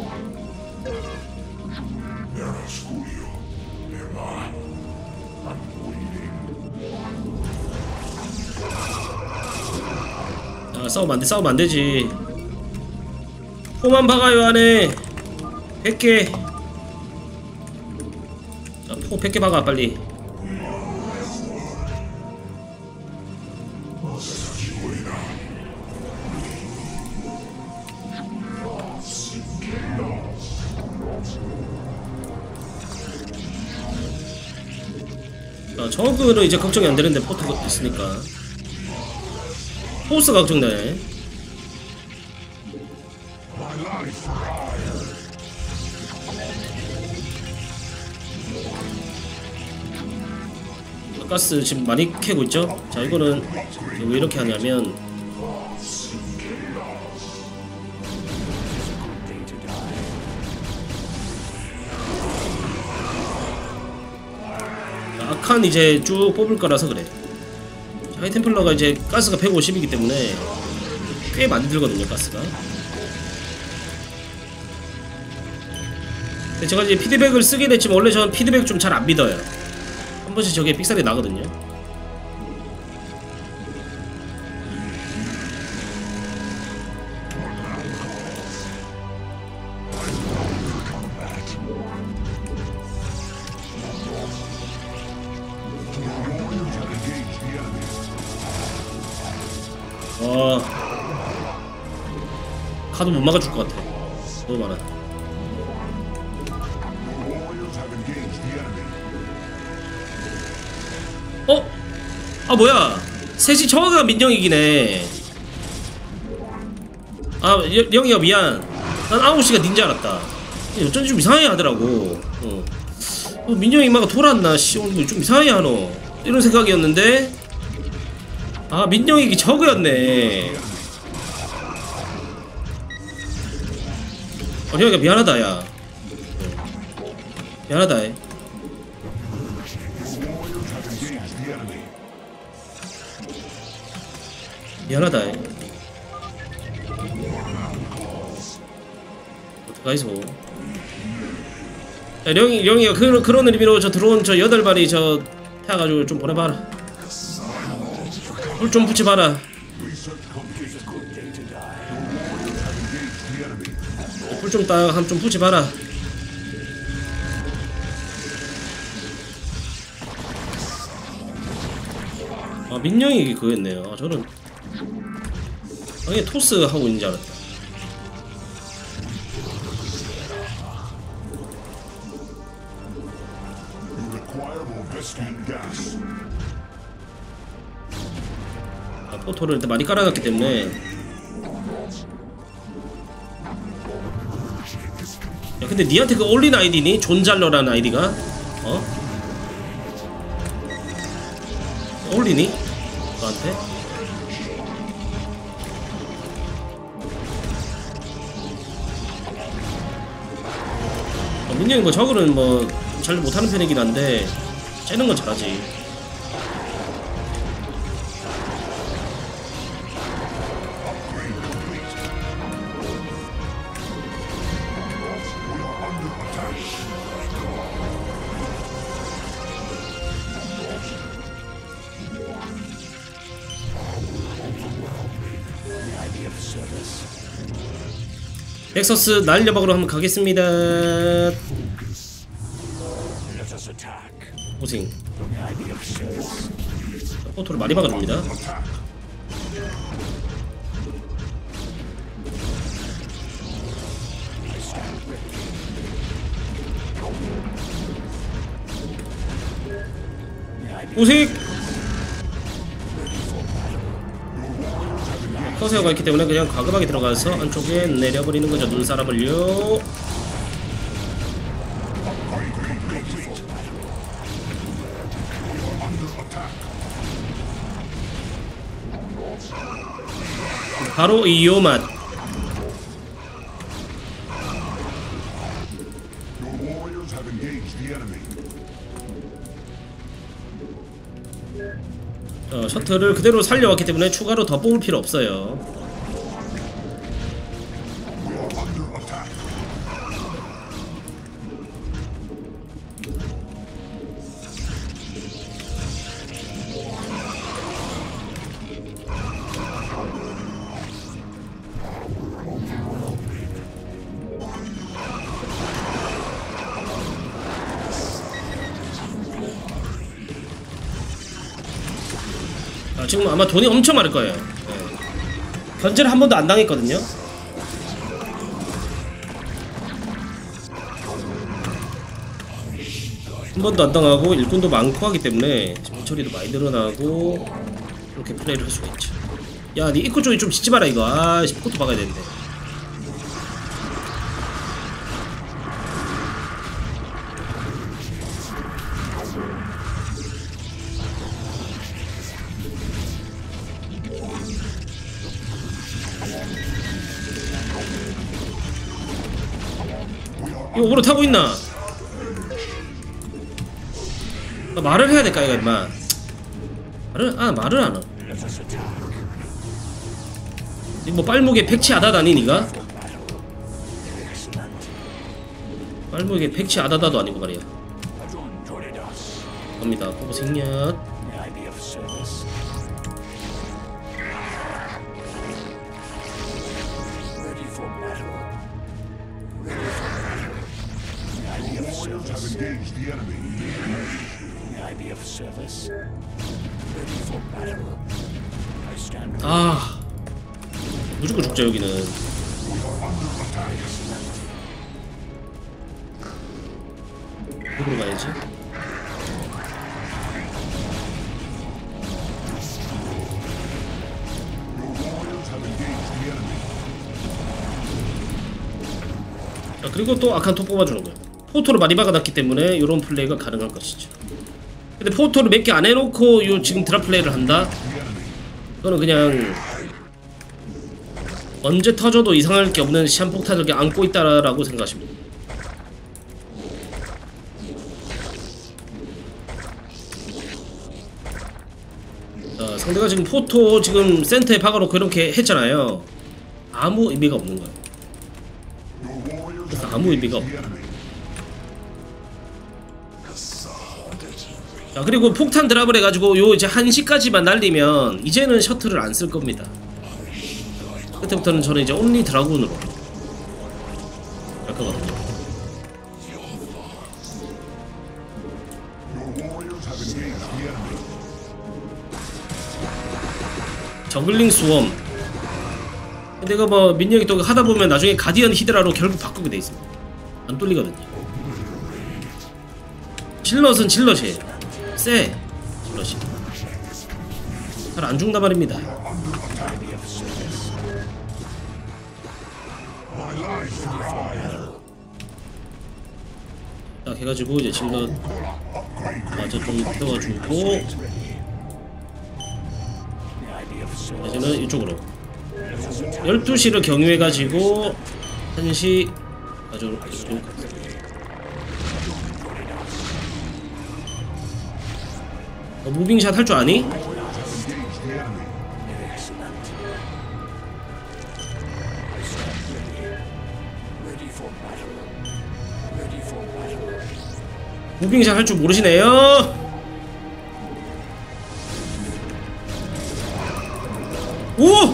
아, 싸우면 안돼. 싸우면 안되지. 포만 박아요 안에. 백 개. 자, 포 백 개 박아 빨리. 자, 저그는 이제 걱정이 안 되는데 포트가 있으니까. 포스 걱정돼. 가스 지금 많이 캐고 있죠? 자, 이거는 왜 이렇게 하냐면 아칸 이제 쭉 뽑을 거라서 그래. 자, 하이템플러가 이제 가스가 백오십이기 때문에 꽤 많이 들거든요, 가스가. 근데 제가 이제 피드백을 쓰게 됐지만 원래 저는 피드백 좀 잘 안 믿어요. 한 번씩 저게 삑살이 나거든요. 와, 카드 못 막아줄 것 같아. 너무 많아. 어? 아 뭐야? 셋이 저거가 민영이기네. 아 영이야 미안. 난 아홉시가 닌자 알았다. 어쩐지 좀 이상해 하더라고. 어. 어, 민영이 마가 돌았나? 씨, 오늘 좀 이상해 하노. 이런 생각이었는데. 아 민영이 저거였네. 어, 형이가 미안하다 야. 어. 미안하다 해. 미안하다 해. 어떡하이소. 야 령이, 령이가 그, 그런 의미로 저 들어온 저 여덟 발이 저 태워가지고 좀 보내봐라. 불 좀 붙여봐라. 불 좀 딱 한 좀 붙여봐라. 아 민영이 그거였네요. 아 저는 아니 토스 하고 있는 줄 알았다. 아, 포토를 일단 많이 깔아놨기 때문에. 야 근데 니한테 그 올린 아이디니? 존잘러라는 아이디가? 어? 올리니? 너한테? 어, 민영이 뭐 저거는 뭐 잘 못하는 편이긴 한데 째는 건 잘하지. 넥서스 날려박으러 한번 가겠습니다. 고생. 포토를 많이 박아줍니다. 고생. 커세어가 있기 때문에 그냥 과감하게 들어가서 안쪽에 내려버리는 거죠. 눈사람을요. 바로 이 요맛. 어, 셔틀을 그대로 살려왔기 때문에 추가로 더 뽑을 필요 없어요. 아, 지금 아마 돈이 엄청 많을 거예요. 네. 견제를 한 번도 안 당했거든요. 한 번도 안 당하고 일꾼도 많고 하기 때문에 처리도 많이 늘어나고 이렇게 플레이를 할 수가 있죠. 야, 니 입구 쪽에 좀 짓지 마라 이거. 아, 그것도 박아야 되는데. 이거 오로 타고 있나? 아, 말을 해야 될까 이거 임마. 말을 아 말을 안 해. 이 뭐 빨목에 백치아다다니 니가? 빨목에 백치아다다도 아니고 말이야. 갑니다. 보고 생략. 아, 무조건 죽자 여기는. 이쪽으로 가야지. 자, 그리고 또 아칸토 뽑아주는 거야. 포토를 많이 박아놨기 때문에 이런 플레이가 가능할 것이죠. 근데 포토를 몇 개 안 해놓고 요 지금 드랍 플레이를 한다? 그거는 그냥 언제 터져도 이상할 게 없는 시한폭탄을 이렇게 안고 있다라고 생각하시면 됩니다. 자, 상대가 지금 포토 지금 센터에 박아놓고 이렇게 했잖아요. 아무 의미가 없는 거예요. 그래서 아무 의미가 없다. 자, 그리고 폭탄 드랍을 해가지고 요 이제 한 시까지만 날리면 이제는 셔틀을 안 쓸 겁니다. 그때부터는 저는 이제 온리 드라군으로 할 거거든요. 저글링 수엄. 근데 이거 뭐 민영이 또 하다보면 나중에 가디언 히드라로 결국 바꾸게 돼 있습니다. 안 뚫리거든요. 질럿은 질럿이에요. 쎄! 질럿이 잘 안 죽는단 말입니다. 딱 해가지고 이제 질럿 마저 좀 태워주고 이제는 이쪽으로 열두 시를 경유해가지고 한 시 가져오도록 하겠습니다. 어, 무빙샷 할 줄 아니? 무빙샷 할 줄 모르시네요. 오!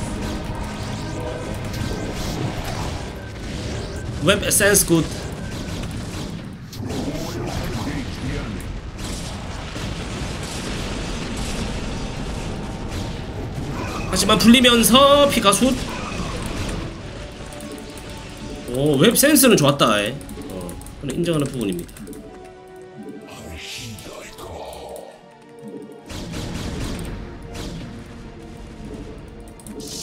웹 에센스 굿. 하지만 불리면서 피가 숫. 오, 웹 센스는 좋았다. 어, 그건 인정하는 부분입니다.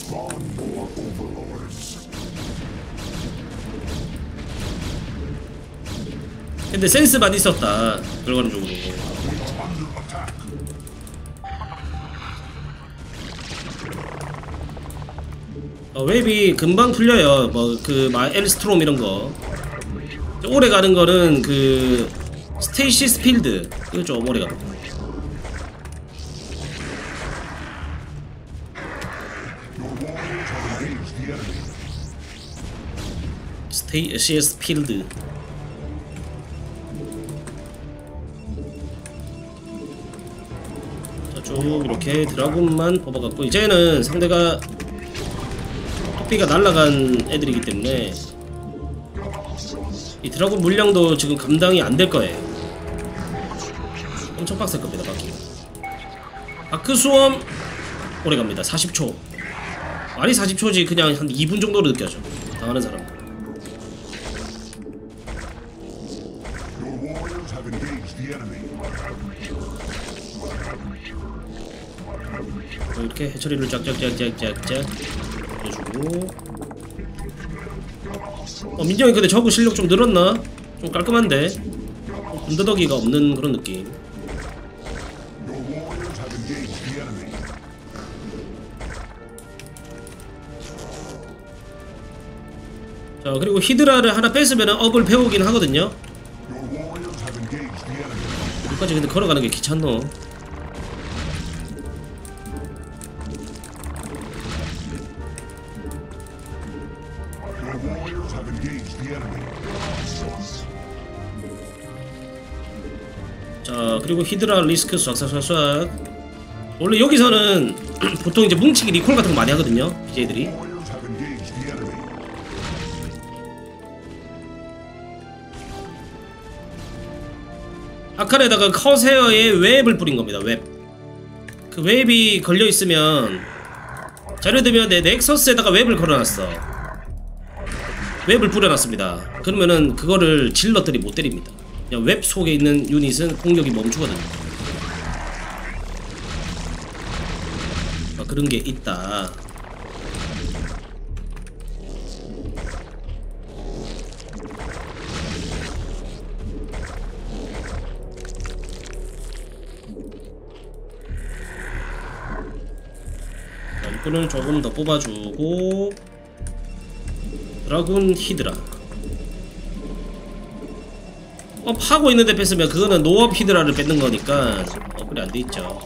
근데 센스만 있었다 결과적으로. 어, 웹이 금방 풀려요. 뭐 그 엘스트롬 이런 거. 오래 가는 거는 그 스테이시스 필드 이거 좀 오래 가는 거. 스테이시스 필드. 자, 쭉 이렇게 드라군만 뽑아갖고 이제는 상대가 토끼가 날아간 애들이기 때문에 이 드라군 물량도 지금 감당이 안 될 거예요. 엄청 빡셀 겁니다. 바퀴. 아크 수험 오래 갑니다. 사십 초. 말이 사십 초지 그냥 한 이 분 정도로 느껴져. 당하는 사람. 이렇게 해처리를 쫙쫙쫙쫙쫙쫙 해주고. 어, 민정이 근데 저그 실력 좀 늘었나? 좀 깔끔한데? 어, 군더더기가 없는 그런 느낌. 자, 그리고 히드라를 하나 뺐으면 업을 배우긴 하거든요? 여기까지 근데 걸어가는 게 귀찮노? 자, 그리고 히드라 리스크 싹싹싹싹. 원래 여기서는 보통 이제 뭉치기 리콜 같은 거 많이 하거든요, 비제이들이. 아칸에다가 커세어에 웹을 뿌린 겁니다. 웹. 그 웹이 걸려 있으면, 자, 예를 들면 내 넥서스에다가 웹을 걸어놨어. 웹을 뿌려놨습니다. 그러면은 그거를 질럿들이 못 때립니다. 그냥 웹 속에 있는 유닛은 공격이 멈추거든요. 아, 그런 게 있다. 자, 이거는 조금 더 뽑아주고 드라군 히드라. 업 하고 있는데 뺐으면 그거는 노업 히드라를 뺏는 거니까 업글이 안 돼 있죠.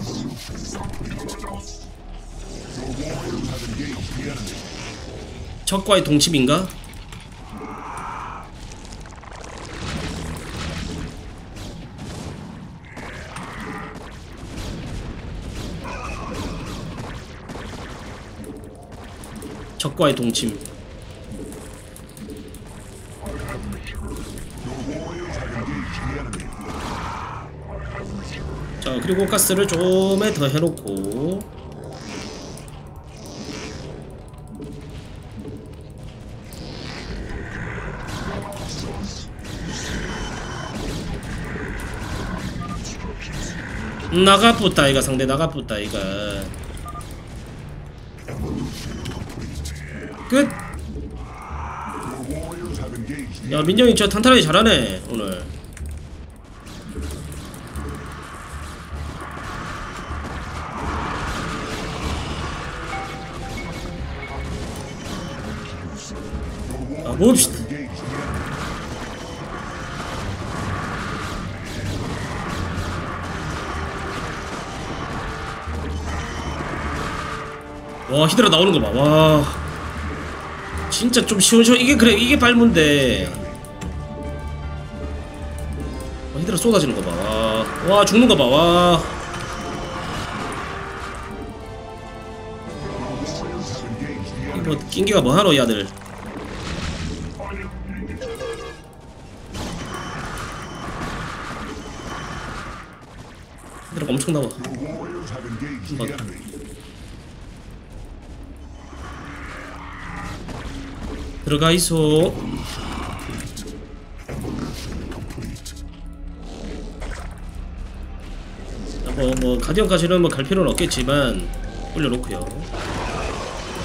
적과의 동침인가? 적과의 동침. 자, 그리고 가스를 좀에 더 해놓고 나가쁘다 이가 상대 나가쁘다 이가 끝. 야, 민정이 저 탄탄하게 잘하네 오늘. 아, 봅시다. 와, 히드라 나오는 거 봐. 와, 진짜 좀 시원시원. 이게 그래, 이게 발문데. 와, 히드라 쏟아지는 거 봐. 와, 와, 죽는 거 봐. 와. 이거 낑기가 뭐 하노, 이 아들. 히드라가 엄청 나와. 막. 들어가 있어. 뭐, 뭐 가디언까지는 뭐 갈 필요는 없겠지만 올려놓고요.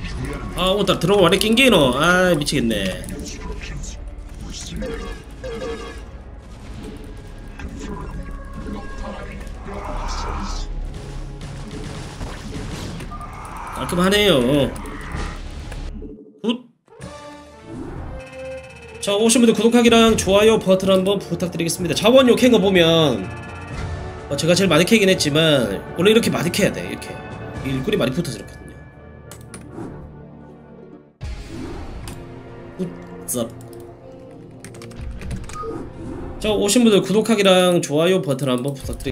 아 오늘따라 들어가 완전 낑기노. 아 미치겠네. Instructions received. Confirmed. Time passes. 깔끔하네요. 굿. 자 오신 분들 구독하기랑 좋아요 버튼 한번 부탁드리겠습니다. 자원 욕한 거 보면 어, 제가 제일 많이 캐긴 했지만 원래 이렇게 많이 캐야 돼. 이렇게 일꾼이 많이 붙어서 이렇거든요. 굿잡. 자 오신 분들 구독하기랑 좋아요 버튼 한번 부탁드리겠습니다.